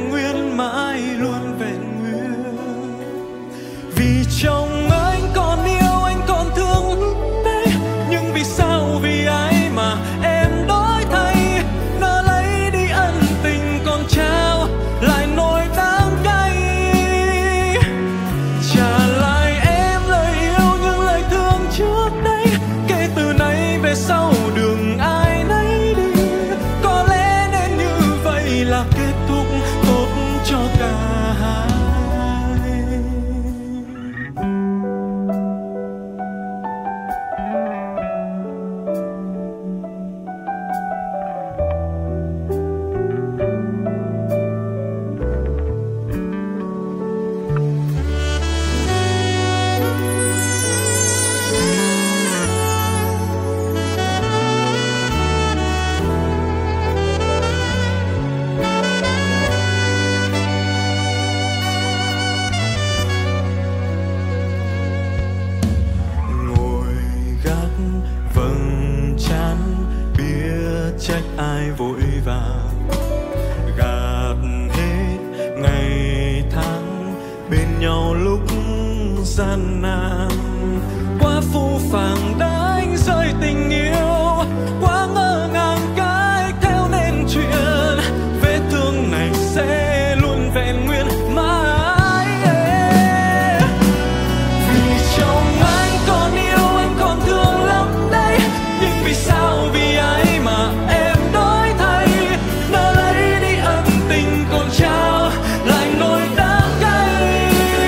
chồng anh còn yêu, anh còn thương đấy, nhưng vì sao vì ai mà em đổi thay, nỡ lấy đi ân tình còn trao lại nỗi đắng cay. Trả lại em lời yêu những lời thương trước đây, kể từ nay về sau đường ai nấy đi, có lẽ nên như vậy là kết thúc tốt cho cả hai. Trách ai vội vàng gạt hết ngày tháng bên nhau lúc gian nan, quá phũ phàng đã anh rơi tình yêu, quá ngỡ ngàng cái theo nên chuyện vết thương này sẽ luôn vẹn nguyên mãi. Vì chồng anh còn yêu, anh còn thương lắm đấy, nhưng vì sao vì ai mà em đổi thay, nỡ lấy đi ân tình còn trao lại nỗi đắng cay.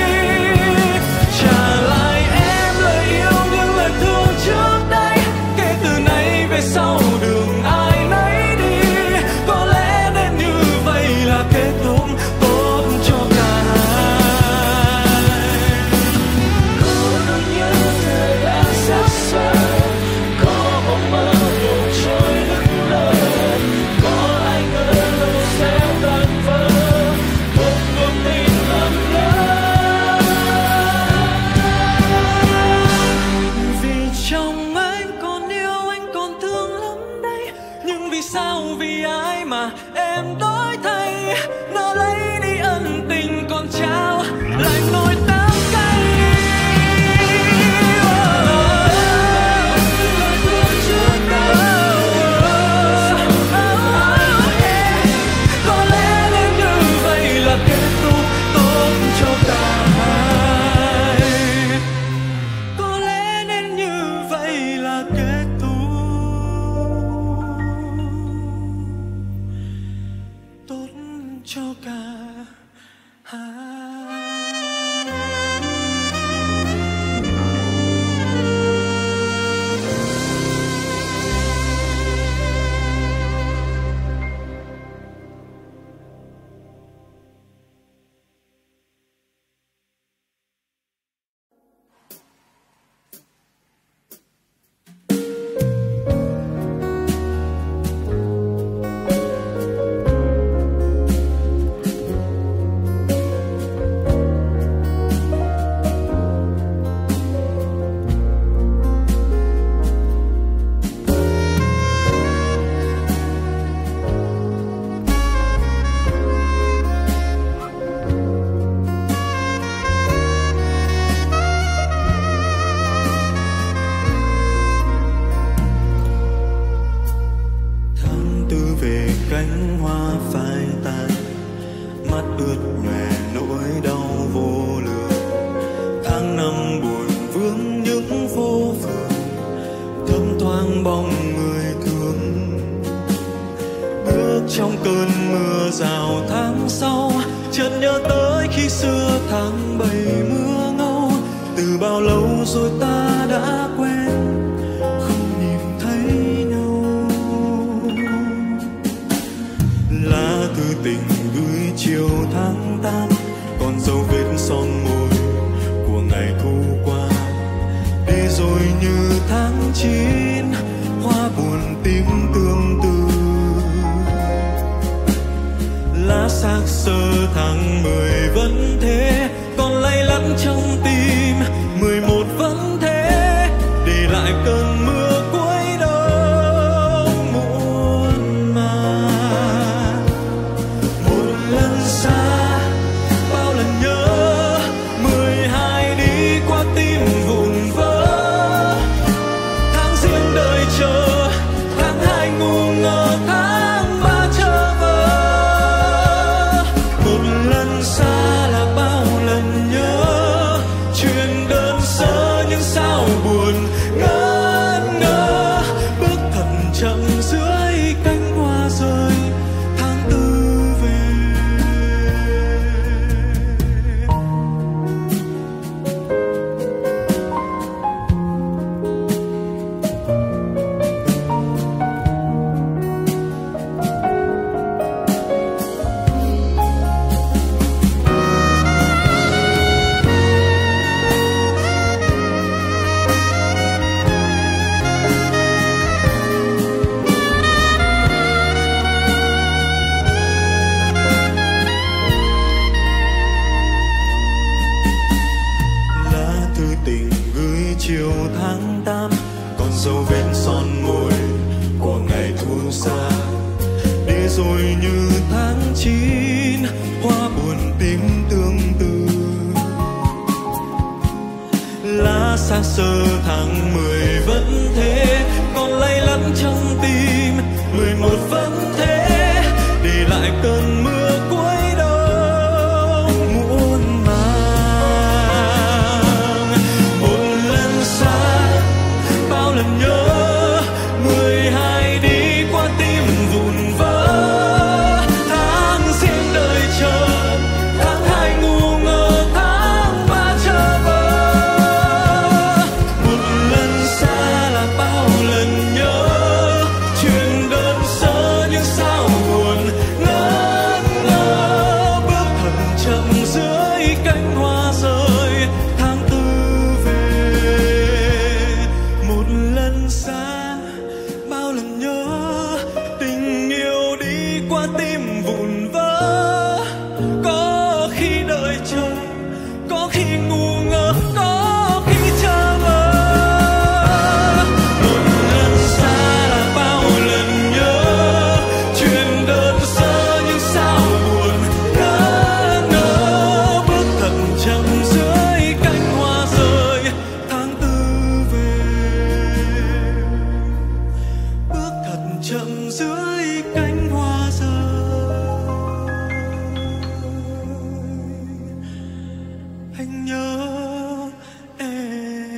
Trả lại em lời yêu những lời thương trước đây, kể từ nay về sau đường ai nấy đi, có lẽ nên như vậy là kết thúc tốt cho cả hai. Có nỗi nhớ thời đã xa xôi, có mộng mơ buồn trôi lững lờ, có ai ngờ đâu sẽ tan vỡ một cuộc tình lầm lỡ. Vì chồng anh còn yêu, anh còn thương lắm đấy, nhưng vì sao vì ai mà em đổi thay, nỡ lấy đi ân tình còn trao lại nỗi đắng cay. Có lẽ nên như vậy là kết thúc tốt cho cả hai. Có lẽ nên như vậy là kết thúc tốt cho cả hai. Tháng tư về cánh hoa phai tàn, mắt ướt nhòe nỗi đau vô lường. Tháng năm buồn vương những phố phường, thấm thoáng bóng người thương. Bước trong cơn mưa rào tháng sau, chợt nhớ tới khi xưa tháng bảy mưa ngâu. Từ bao lâu rồi ta đã quen, không nhìn thấy nhau. Lá thư tình gửi chiều tháng tám, còn dấu vết son môi của ngày thu qua. Đi rồi như tháng chín, hoa buồn tím tương tư. Lá xác sơ tháng mười vẫn thế, còn lay lắt trong tim. Mười một vẫn thế, để lại cơn mưa cuối đông muộn màng. Một lần xa, bao lần nhớ. Mười hai đi xa là bao lần nhớ, chuyện đơn sơ nhưng sao buồn ngẩn ngơ, bước thật chậm dưới cánh hoa rơi tháng tư về. Chiều tháng tám còn dấu vết son môi của ngày thu xa, đi rồi như tháng chín hoa buồn tím tương tư. Lá xác xơ tháng mười vẫn thế, còn lay lắm trong tim mười một vẫn thế, để lại cơn mưa cuối đông muôn màng. Một lần xa bao lần nhớ, mười hai đi qua tim vụn vỡ. Tháng riêng đời chờ, tháng hai ngu ngơ, tháng ba chờ vơ. Một lần xa là bao lần nhớ, chuyện đơn sơ nhưng sao buồn ngẩn ngơ, bước thật chậm dưới cánh hoa rơi tháng tư về. Một lần xa bao lần nhớ, tình yêu đi qua tim vụn vỡ. Có khi đợi chờ, có khi ngu ngơ, có khi chờ vơ. Một lần xa là bao lần nhớ, chuyện đơn sơ nhưng sao buồn ngẩn ngơ, bước thật chậm dưới cánh hoa rơi tháng tư về. Bước thật chậm dưới cánh hoa rơi, anh nhớ em.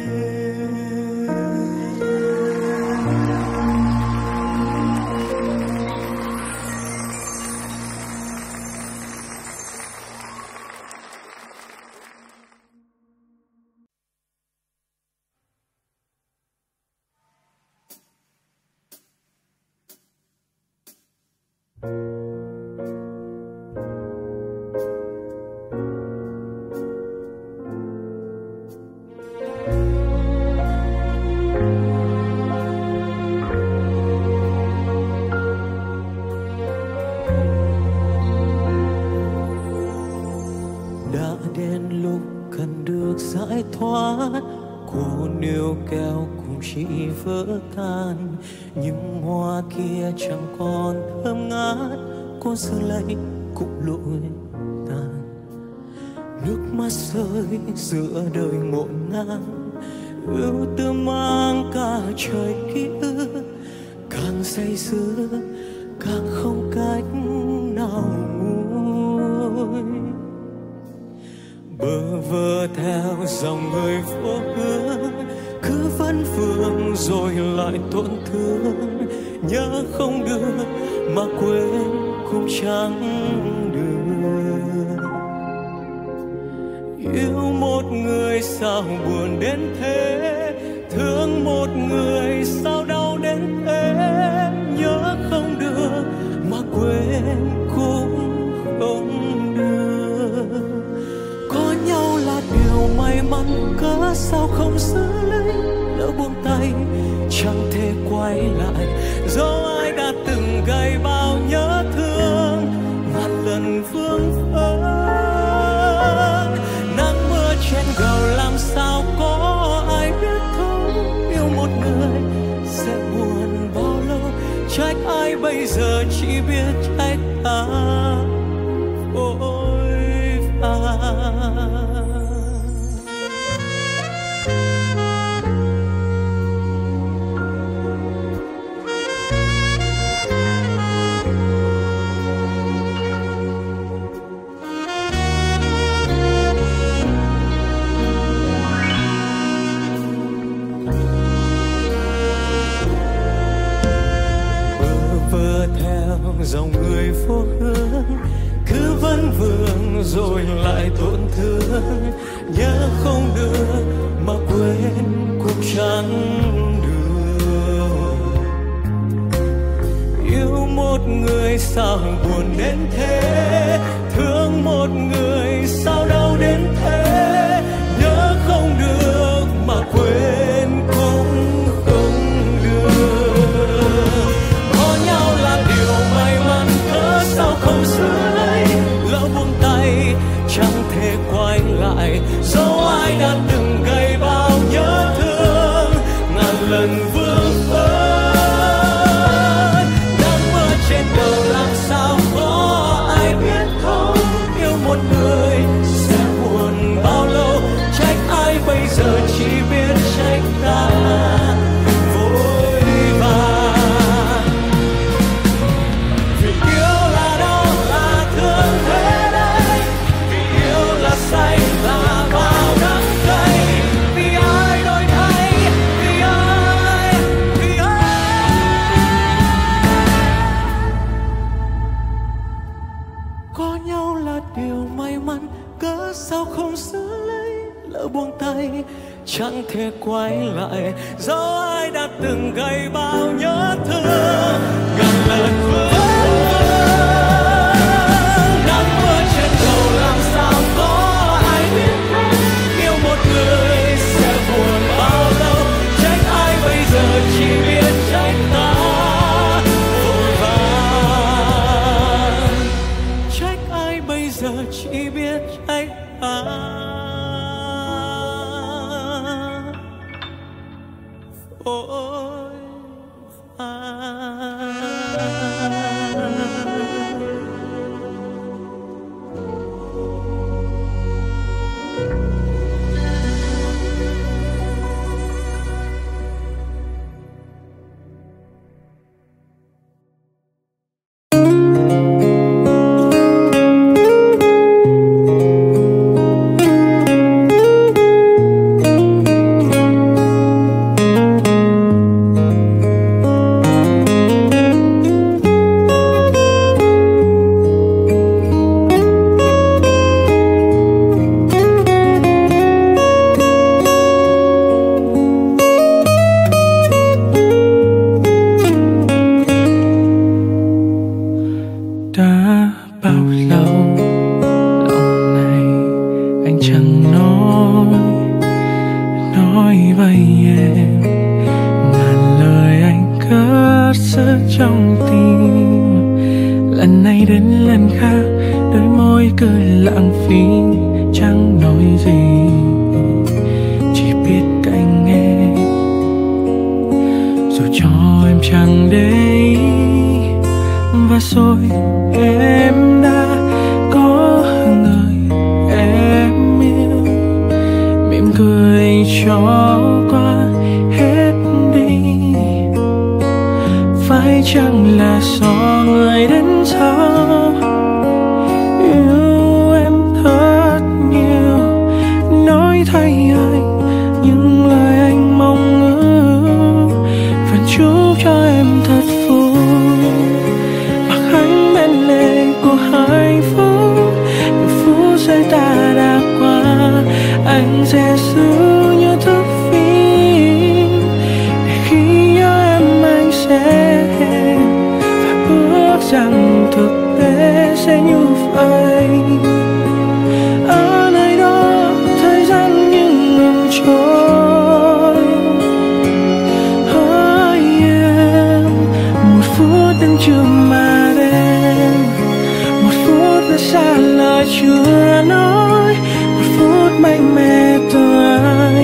Đã đến lúc cần được giải thoát, cô níu kéo cũng chỉ vỡ tan. Nhưng hoa kia chẳng còn thơm ngát, cô giữ lấy cũng lụi tàn. Nước mắt rơi giữa đời ngổn ngang, ưu tư mang cả trời ký ức. Càng say sưa càng không cách nào nguôi, bơ vơ theo dòng người vô hướng, cứ vấn vương rồi lại tổn thương. Nhớ không được mà quên cũng chẳng được. Yêu một người sao buồn đến thế, thương một người sao đau đến thế. Nhớ không được mà quên cũng không được. Có nhau là điều may mắn, cớ sao không giữ lấy. Lỡ buông tay chẳng thể quay lại, dẫu ai đã từng gây bao nhớ thương ngàn lần vương vấn. Nắng mưa trên gầu làm sao có ai biết thấu. Yêu một người sẽ buồn bao lâu, trách ai bây giờ chỉ biết trách ta vội vàng. lại tổn thương. Nhớ không được mà quên cũng chẳng được. Yêu một người sao buồn đến thế, thương một người sao đau đến thế. Nhớ không được mà quên cũng không được. Có nhau là điều may mắn, cớ sao không giữ lấy. Lỡ buông tay chẳng thể quay lại, dẫu ai đã từng gây bao nhớ thương ngàn lần vương vấn. Nắng mưa trên đầu làm sao có ai biết không, yêu một người sẽ buồn bao lâu. Trách ai bây giờ chỉ biết trách ta vội vàng. Vì yêu là đau là thương thế đấy, vì yêu là say là bao đắng cay. Vì ai đổi thay, vì ai, vì ai. Có nhau là điều may mắn, cớ sao không giữ lấy. Lỡ buông tay chẳng thể quay lại, dẫu ai đã từng gây bao nhớ thương ngàn lần vương vấn. Nắng mưa trên đầu làm sao có ai biết không, yêu một người sẽ buồn bao lâu. Trách ai bây giờ chỉ biết trách ta vội vàng. Trách ai bây giờ chỉ biết trách ta vội vàng. Đã bao lâu lòng này anh chẳng nói, nói với em ngàn lời anh cất giữ trong tim. Lần này đến lần khác đôi môi cứ lãng phí chẳng nói gì, chỉ biết cạnh em dù cho em chẳng để ý. Và rồi em đã có người em yêu, mỉm cười cho qua hết đi. Phải chăng là do người đến sau yêu em thật nhiều, nói thay anh những lời anh mong ước, vẫn chúc cho em thật vui. Của hạnh phúc, những phút giây ta đã qua, anh sẽ giữ như thước phim để khi nhớ em anh sẽ phải bước rằng thực tế sẽ như vậy. Ở nơi đó thời gian như ngừng trôi, hỡi em một phút em chưa mà đêm, xa lời chưa nói, một phút mạnh mẽ từ anh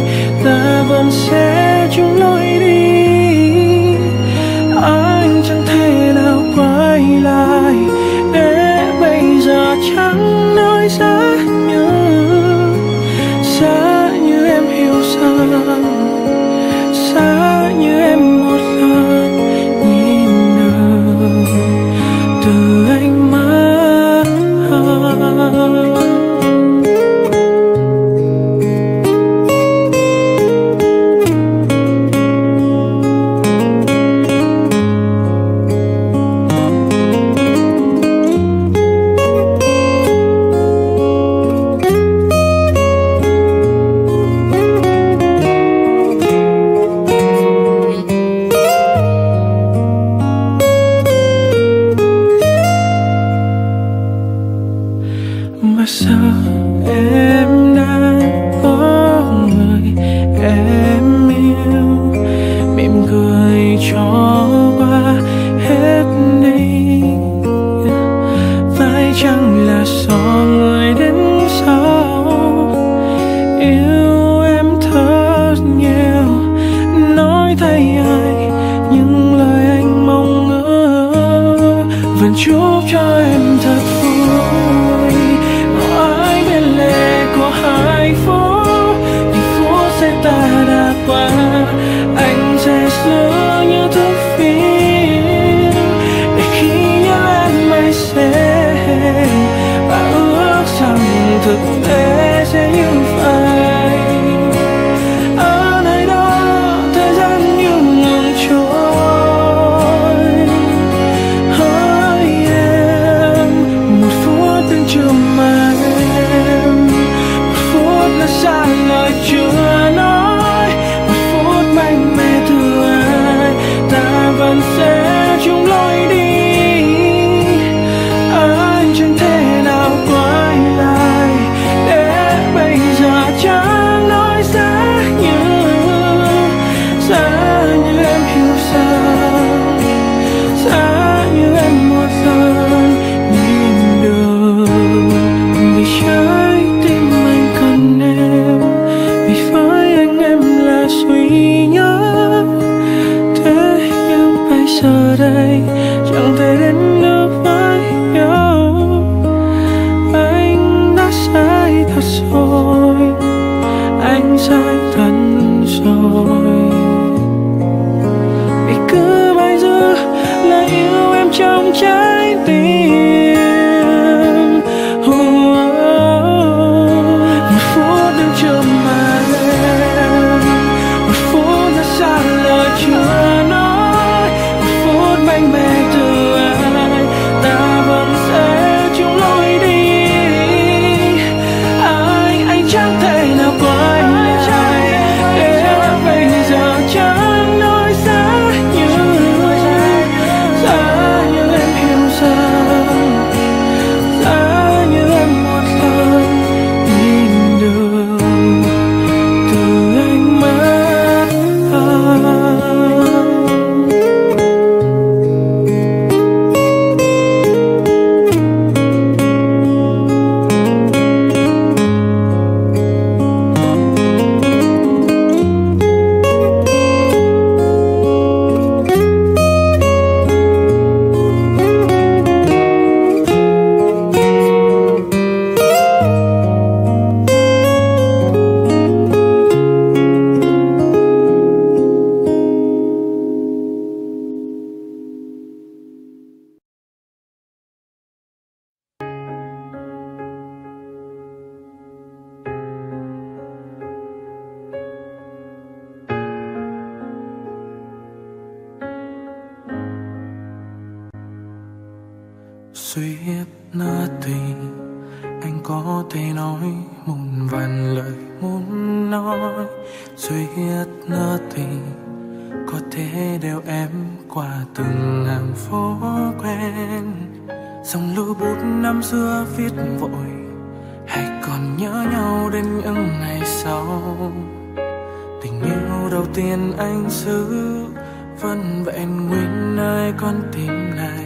Sweet nothing, anh có thể nói muôn vàn lời muốn nói. Sweet nothing, có thể đeo em qua từng hàng phố quen. Dòng lưu bút năm xưa viết vội, hay còn nhớ nhau đến những ngày sau. Tình yêu đầu tiên anh giữ vẫn vẹn nguyên nơi con tim này.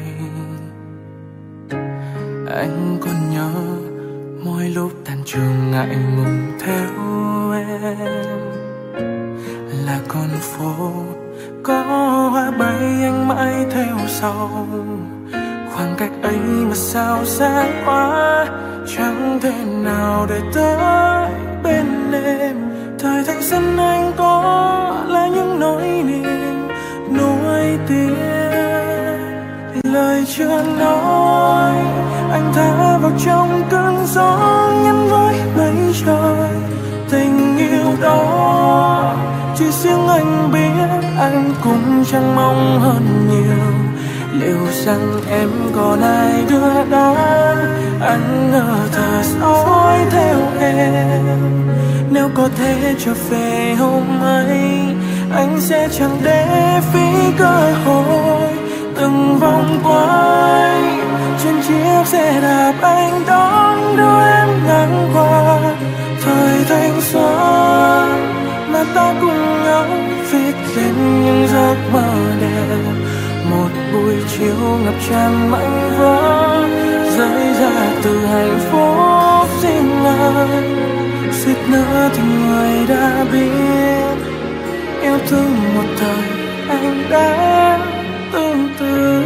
Anh còn nhớ mỗi lúc tan trường ngại ngùng theo em, là con phố có hoa bay anh mãi theo sau. Khoảng cách ấy mà sao xa quá, chẳng thể nào để tới bên em. Thời thanh xuân anh có là những nỗi niềm nuối tiếc, lời chưa nói anh thả vào trong cơn gió nhắn với mây trời. Tình yêu đó chỉ riêng anh biết, anh cũng chẳng mong hơn nhiều. Liệu rằng em còn ai đưa đón, anh ngờ thở dõi theo em. Nếu có thể trở về hôm ấy, anh sẽ chẳng để phí cơ hội. Từng vòng quay trên chiếc xe đạp anh đón đưa em ngang qua thời thanh xuân mà ta cùng nhau viết lên những giấc mơ đẹp. Một buổi chiều ngập tràn mảnh vỡ rơi ra từ hạnh phúc riêng anh. Suýt nữa thì người đã biết, yêu thương một thời anh đã tương tư.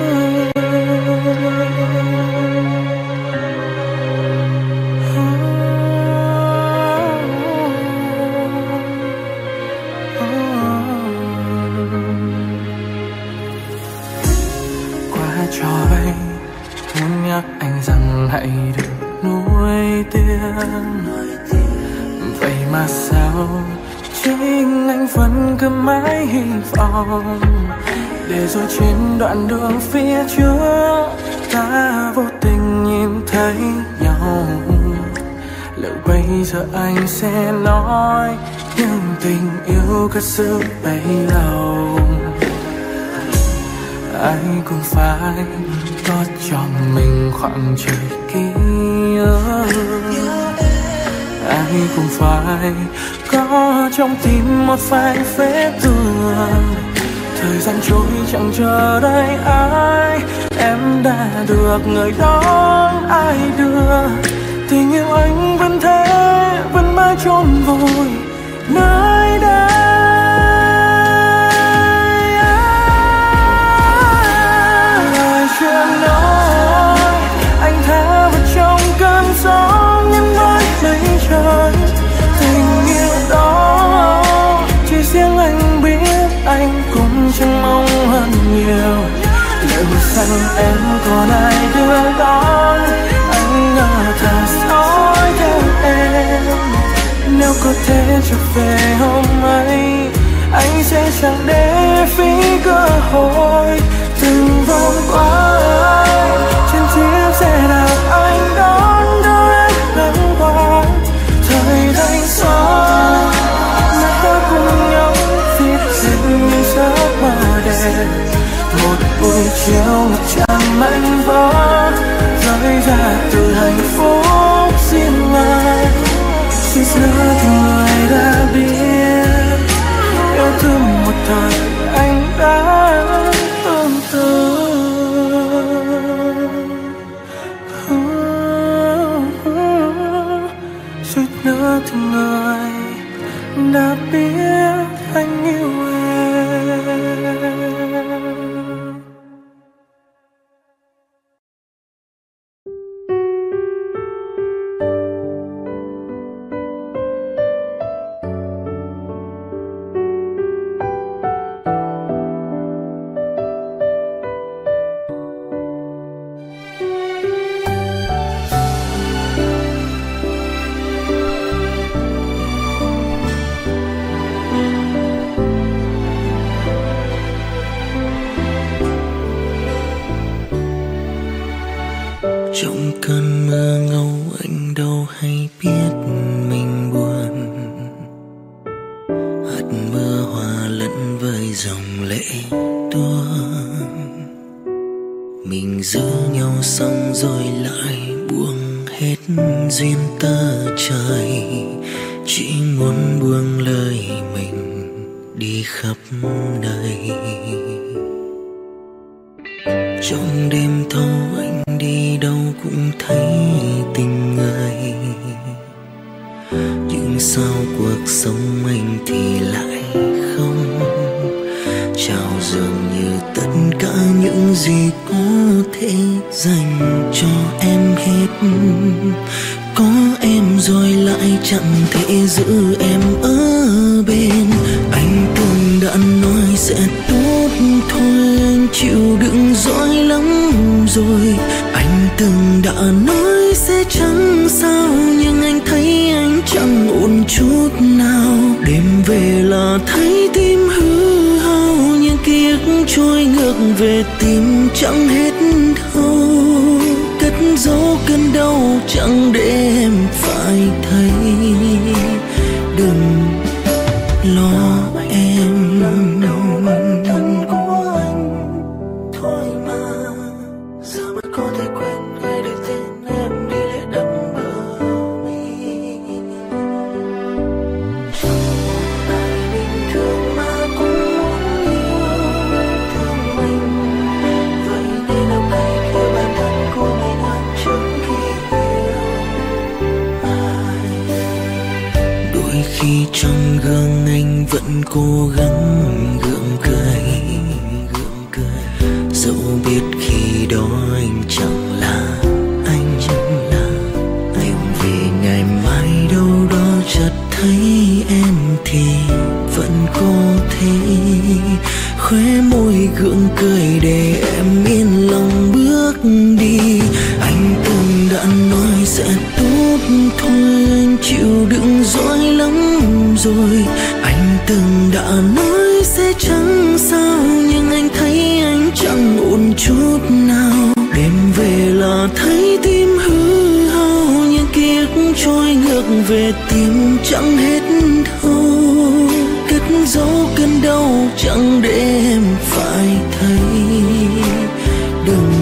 Qua trôi muốn nhắc anh rằng hãy đừng nuối tiếc. Vậy mà sao chính anh vẫn cứ mãi hy vọng, để rồi trên đoạn đường phía trước ta vô tình nhìn thấy nhau. Liệu bây giờ anh sẽ nói những tình yêu cất giữ bấy lâu? Ai cũng phải có cho mình khoảng trời ký ức, ai cũng phải có trong tim một vài vết thương. Thời gian trôi chẳng chờ đợi ai, em đã được người đón ai đưa. Tình yêu anh vẫn thế, vẫn mãi chôn vùi nơi đây. Lời chưa nói anh thả vào trong cơn gió nhắn với mây trời. Tình yêu đó chỉ riêng anh biết, anh cũng chẳng mong hơn nhiều. Liệu rằng em còn ai đưa đón, anh ngờ thở dõi theo em. Nếu có thể trở về hôm ấy, anh sẽ chẳng để phí cơ hội. Từng vòng quay trên chiếc xe đạp anh đón đưa em ngang qua thời thanh xuân mà ta cùng nhau viết lên những giấc mơ đẹp. Một buổi chiều ngập tràn mảnh vỡ rơi ra từ hạnh phúc riêng anh. Suýt nữa thì người đã biết, yêu thương một thời anh đã tương tư. Suýt nữa thì người đã biết anh yêu em. những cơn mưa ngâu anh đâu hay biết mình buồn. Hạt mưa hòa lẫn với dòng lệ tuôn, mình giữ nhau xong rồi lại buông hết duyên tơ trời. Chỉ muốn buông lời mình đi khắp nơi. Trong đêm thâu anh đi đâu cũng thấy tình người, nhưng sao cuộc sống anh thì lại không trao dường như tất cả những gì có thể dành cho em hết. Có em rồi lại chẳng thể giữ em ở bên. Anh từng đã nói sẽ tốt thôi, anh chịu đựng dõi lắm rồi. Anh từng đã nói sẽ chẳng sao, nhưng anh thấy anh chẳng ổn chút nào. Đêm về là thấy tim hư hao, những ký ức trôi ngược về tim chẳng hết đâu. Cất giấu cơn đau chẳng để em phải thấy. Đừng lo em, thân của anh thôi mà. Giờ mới có thể quên ngày để tên em đi lệ đẫm bờ mi. Trong một ngày bình thường mà cũng muốn yêu thương mình, vậy nên đâu cay khi bản thân của mình ăn trước khi yêu ai. Đôi khi trong gương anh vẫn cố gắng gượng cười, gượng cười dẫu biết khi đó anh chẳng là anh, chẳng là anh. Vì ngày mai đâu đó chợt thấy em thì vẫn có thể khóe môi gượng cười để em yên lòng bước đi. Anh từng đã nói sẽ tốt thôi, anh chịu đựng dõi lắm rồi. Anh từng đã nói sẽ chẳng sao, nhưng anh thấy anh chẳng ổn chút nào. Đêm về là thấy tim hư hao, những ký ức trôi ngược về tim chẳng hết đâu. Cất giấu cơn đau chẳng để em phải thấy. Đừng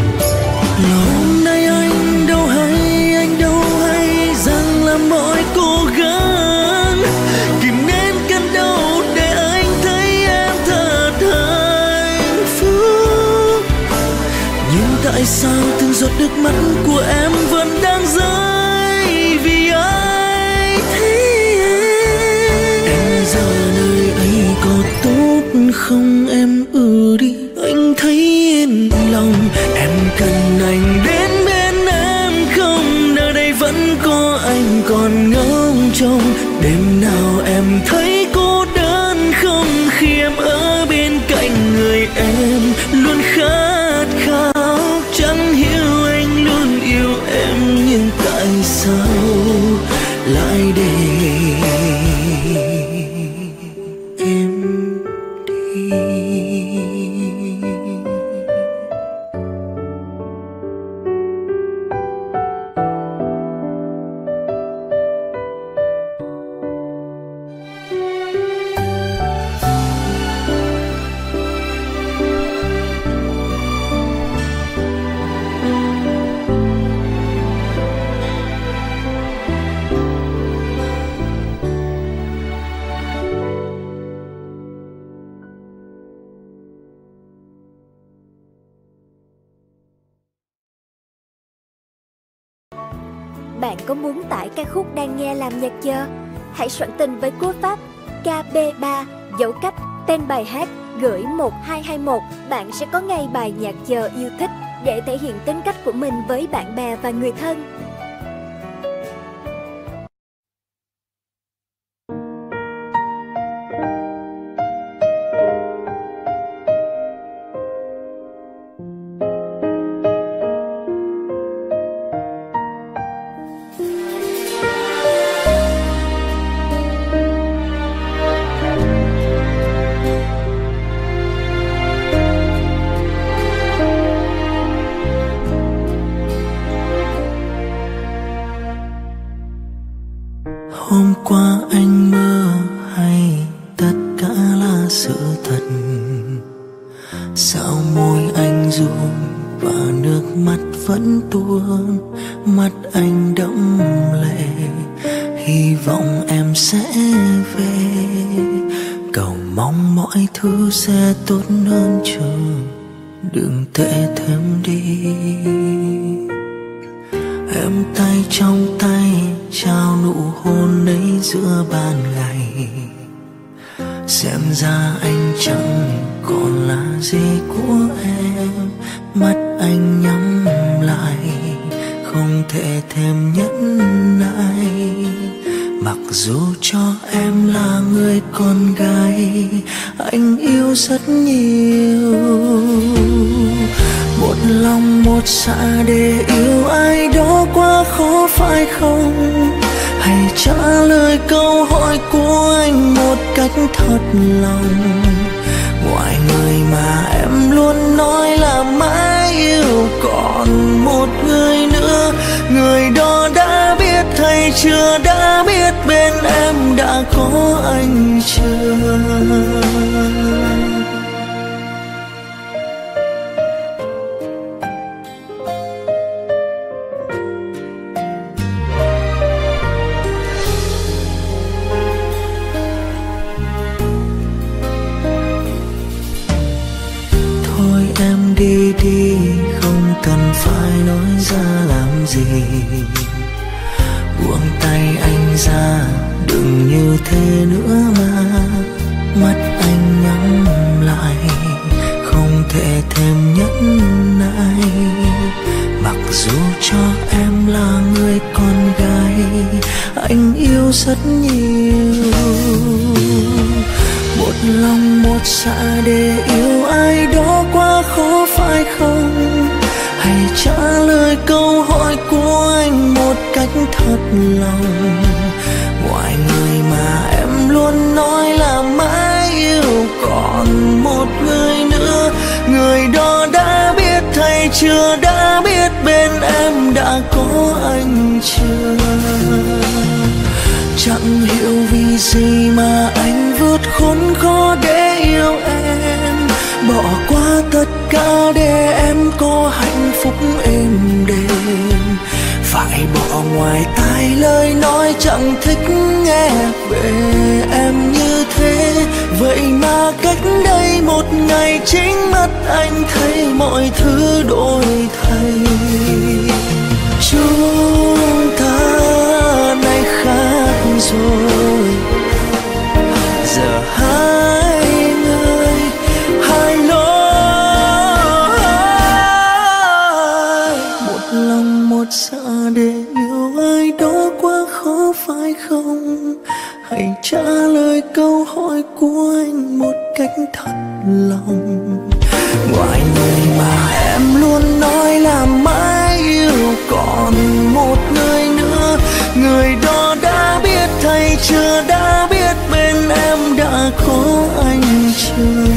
lo hôm nay anh đâu hay, anh đâu hay rằng là mọi cố gắng kìm nén cơn đau để anh thấy em thật hạnh phúc. Nhưng tại sao từng giọt nước mắt của em vẫn đang rơi vì ai thấy em. Em giờ nơi ấy có tốt không em? Ừ đi, anh thấy yên lòng. Em cần anh đến bên em không? Nơi đây vẫn có anh còn ngóng trông. Đêm nào em thấy cô đơn không? Khi em ở bên cạnh người em luôn khát khao. Chẳng hiểu anh luôn yêu em, nhưng tại sao lại để em đi. Bạn có muốn tải ca khúc đang nghe làm nhạc chưa? Hãy soạn tin với cú pháp K B ba dấu cách tên bài hát gửi một hai hai một. Bạn sẽ có ngay bài nhạc chờ yêu thích để thể hiện tính cách của mình với bạn bè và người thân. Hôm qua anh mơ hay tất cả là sự thật? Sao môi anh run và nước mắt vẫn tuôn, mắt anh đẫm lệ, hy vọng em sẽ về. Cầu mong mọi thứ sẽ tốt hơn chứ đừng tệ thêm đi. Em tay trong tay trao nụ hôn ấy giữa ban ngày, xem ra anh chẳng còn là gì của em. Mắt anh nhắm lại, không thể thêm nhẫn nại. Mặc dù cho em là người con gái anh yêu rất nhiều. Một lòng một dạ để yêu ai đó quá khó phải không? Hãy trả lời câu hỏi của anh một cách thật lòng. Ngoài người mà em luôn nói là mãi yêu còn một người nữa, người đó đã biết hay chưa đã biết bên em đã có anh chưa? Đi đi không cần phải nói ra làm gì, buông tay anh ra đừng như thế nữa mà. Mắt anh nhắm lại, không thể thêm nhẫn nại. Mặc dù cho em là người con gái anh yêu rất nhiều. Một lòng một dạ để yêu ai đó quá khó phải không? Hãy trả lời câu hỏi của anh một cách thật lòng. Ngoài người mà em luôn nói là mãi yêu còn một người nữa, người đó đã biết hay chưa đã biết bên em đã có anh chưa? Chẳng hiểu vì gì mà anh vượt khốn khó để yêu em, bỏ qua tất cả để em có hạnh phúc êm đềm. Phải bỏ ngoài tai lời nói chẳng thích nghe về em như thế. Vậy mà cách đây một ngày chính mắt anh thấy mọi thứ đổi thay. Chúng ta nay khác rồi, giờ hai người hai lối. Một lòng một dạ để yêu ai đó quá khó phải không? Hãy trả lời câu hỏi của anh một cách thật lòng. Ngoài người mà em luôn nói là mãi yêu còn một người nữa, người đó đã biết hay chưa đã biết bên em đã có anh chưa?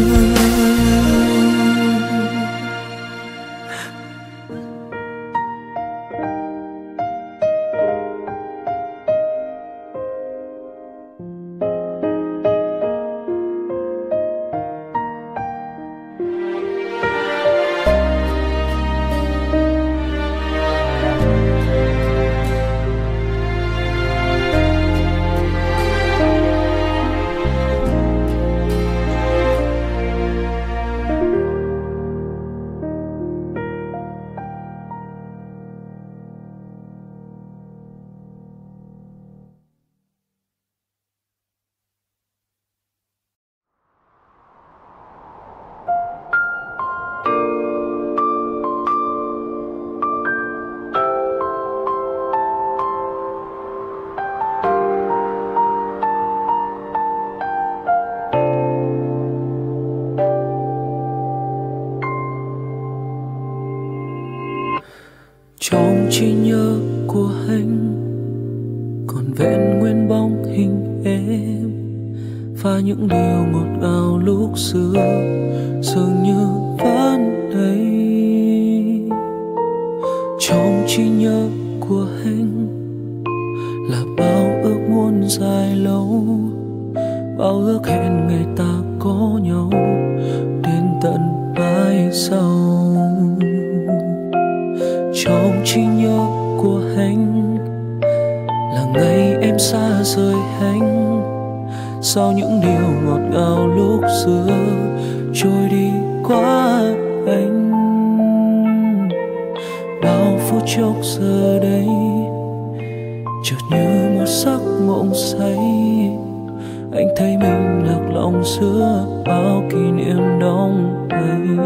Trong trí nhớ của anh còn vẹn nguyên bóng hình em và những điều ngọt ngào lúc xưa dường như vẫn đây. Trong trí nhớ của anh là bao ước dài lâu, bao ước hẹn ngày ta có nhau đến tận mãi sau. Trong trí nhớ của anh là ngày em xa rời anh, sau những điều ngọt ngào lúc xưa trôi đi qua anh. Bao phút chốc giờ đây chợt như một giấc mộng say, anh thấy mình lạc lòng giữa bao kỷ niệm đong đầy.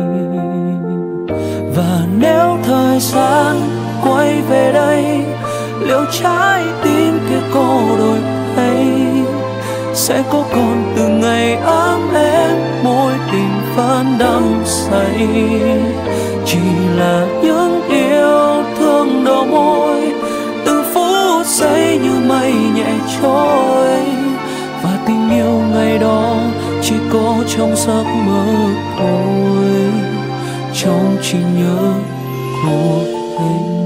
Và nếu thời gian quay về đây, liệu trái tim kia có đổi thay, sẽ có còn từ ngày ấm êm mối tình vẫn đắm say. Chỉ là những yêu thương đầu môi, từng phút giây như mây nhẹ trôi, và tình yêu ngày đó chỉ có trong giấc mơ thôi, trong trí nhớ của anh.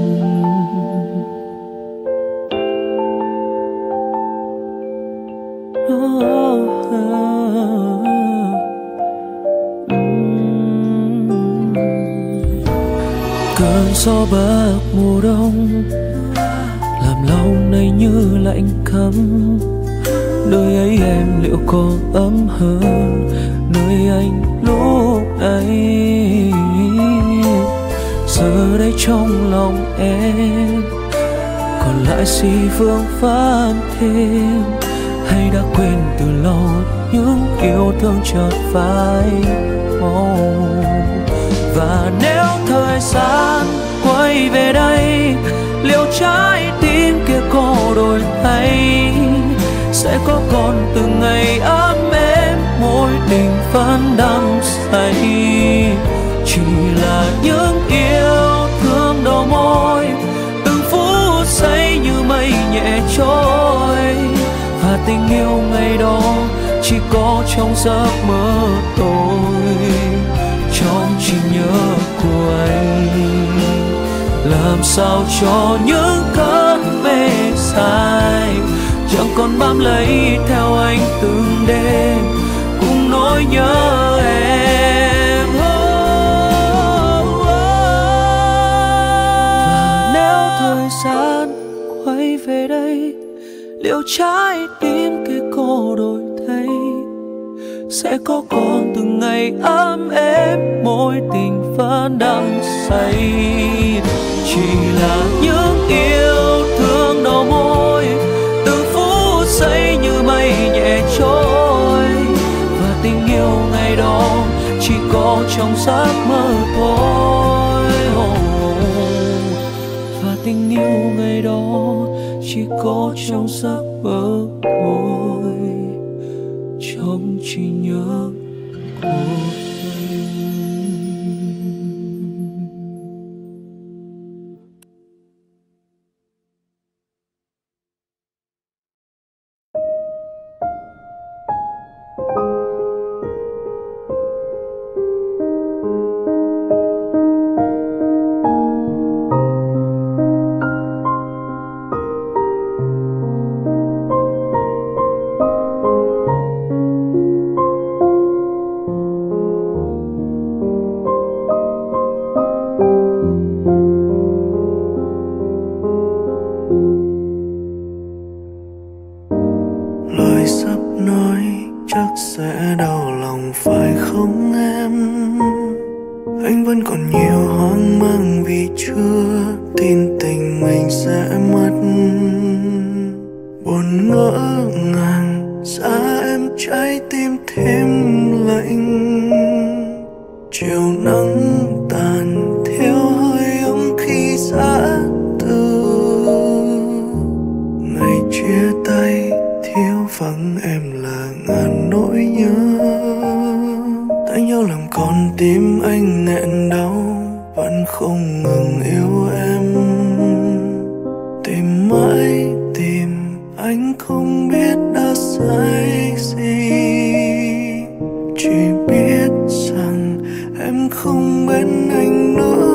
Cơn gió bắc mùa đông làm lòng này như lạnh cấm, nơi ấy em liệu có ấm hơn nơi anh lúc này. Giờ đây trong lòng em còn lại gì vương vấn thêm, hay đã quên từ lâu những yêu thương chợt phai màu. Và nếu thời gian quay về đây, liệu trái tim kia có đổi thay, sẽ có còn từng ngày ấm êm mối tình vẫn đắm say. Chỉ là những yêu thương đầu môi, từng phút giây như mây nhẹ trôi, và tình yêu ngày đó chỉ có trong giấc mơ tôi, trong trí nhớ của anh. Làm sao cho những cơn mê dài chẳng còn bám lấy theo anh từng đêm cùng nỗi nhớ em. Và nếu thời gian quay về đây, liệu trái tim kia có đổi thay, sẽ có còn từng ngày ấm êm mối tình vẫn đắm say. Chỉ là những yêu thương đầu môi, từng phút giây như mây nhẹ trôi, và tình yêu ngày đó chỉ có trong giấc mơ thôi. Và tình yêu ngày đó chỉ có trong giấc mơ thôi, trong trí nhớ của anh.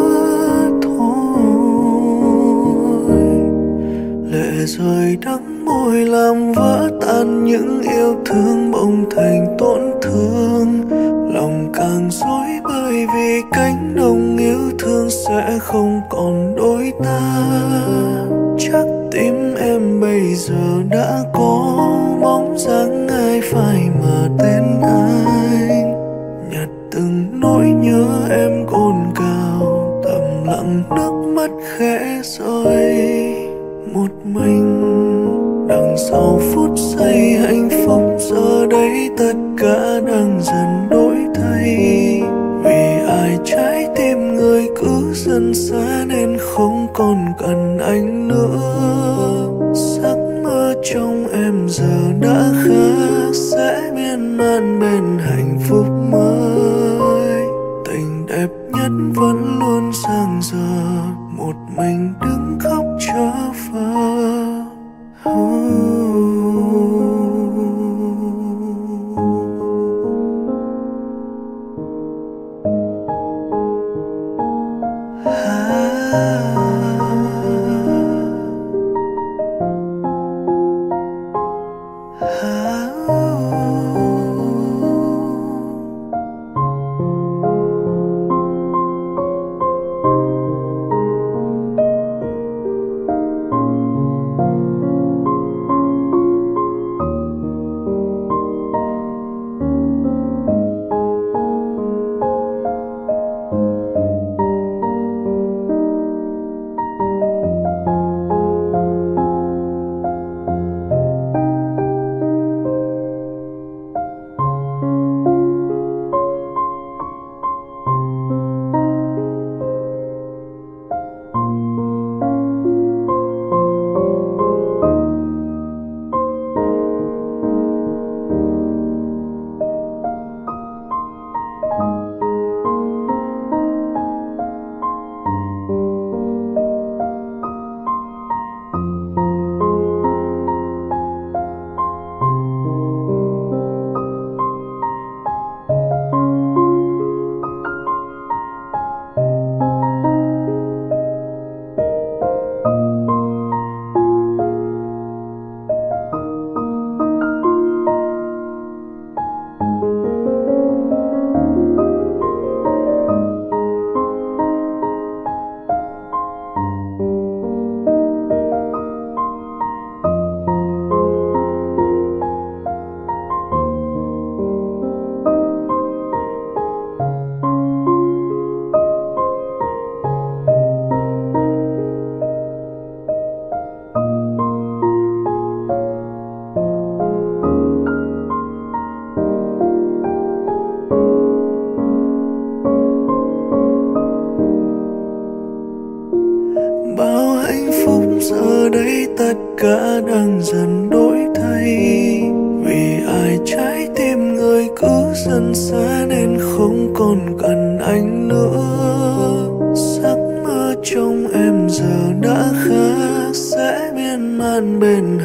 rơi đắng môi vội làm vỡ tan những yêu thương bỗng thành tổn thương. Lòng càng rối bởi vì cánh đồng yêu thương sẽ không còn đôi ta. Chắc tim em bây giờ đã có bóng dáng ai phai mà tên anh. Nhặt từng nỗi nhớ em cồn cào, thầm lặng nước mắt khẽ rơi. Một mình đằng sau phút giây hạnh phúc, giờ đây tất cả đang dần đổi thay. Vì ai trái tim người cứ dần xa nên không còn cần anh nữa. Giấc mơ trong em giờ đã khác, sẽ miên man bên hạnh phúc mới. Tình đẹp nhất vẫn luôn giang dở, một mình đứng khóc trở vờ. Cả đang dần đổi thay. Vì ai trái tim người cứ dần xa nên không còn cần anh nữa. Giấc mơ trong em giờ đã khác, sẽ miên man bên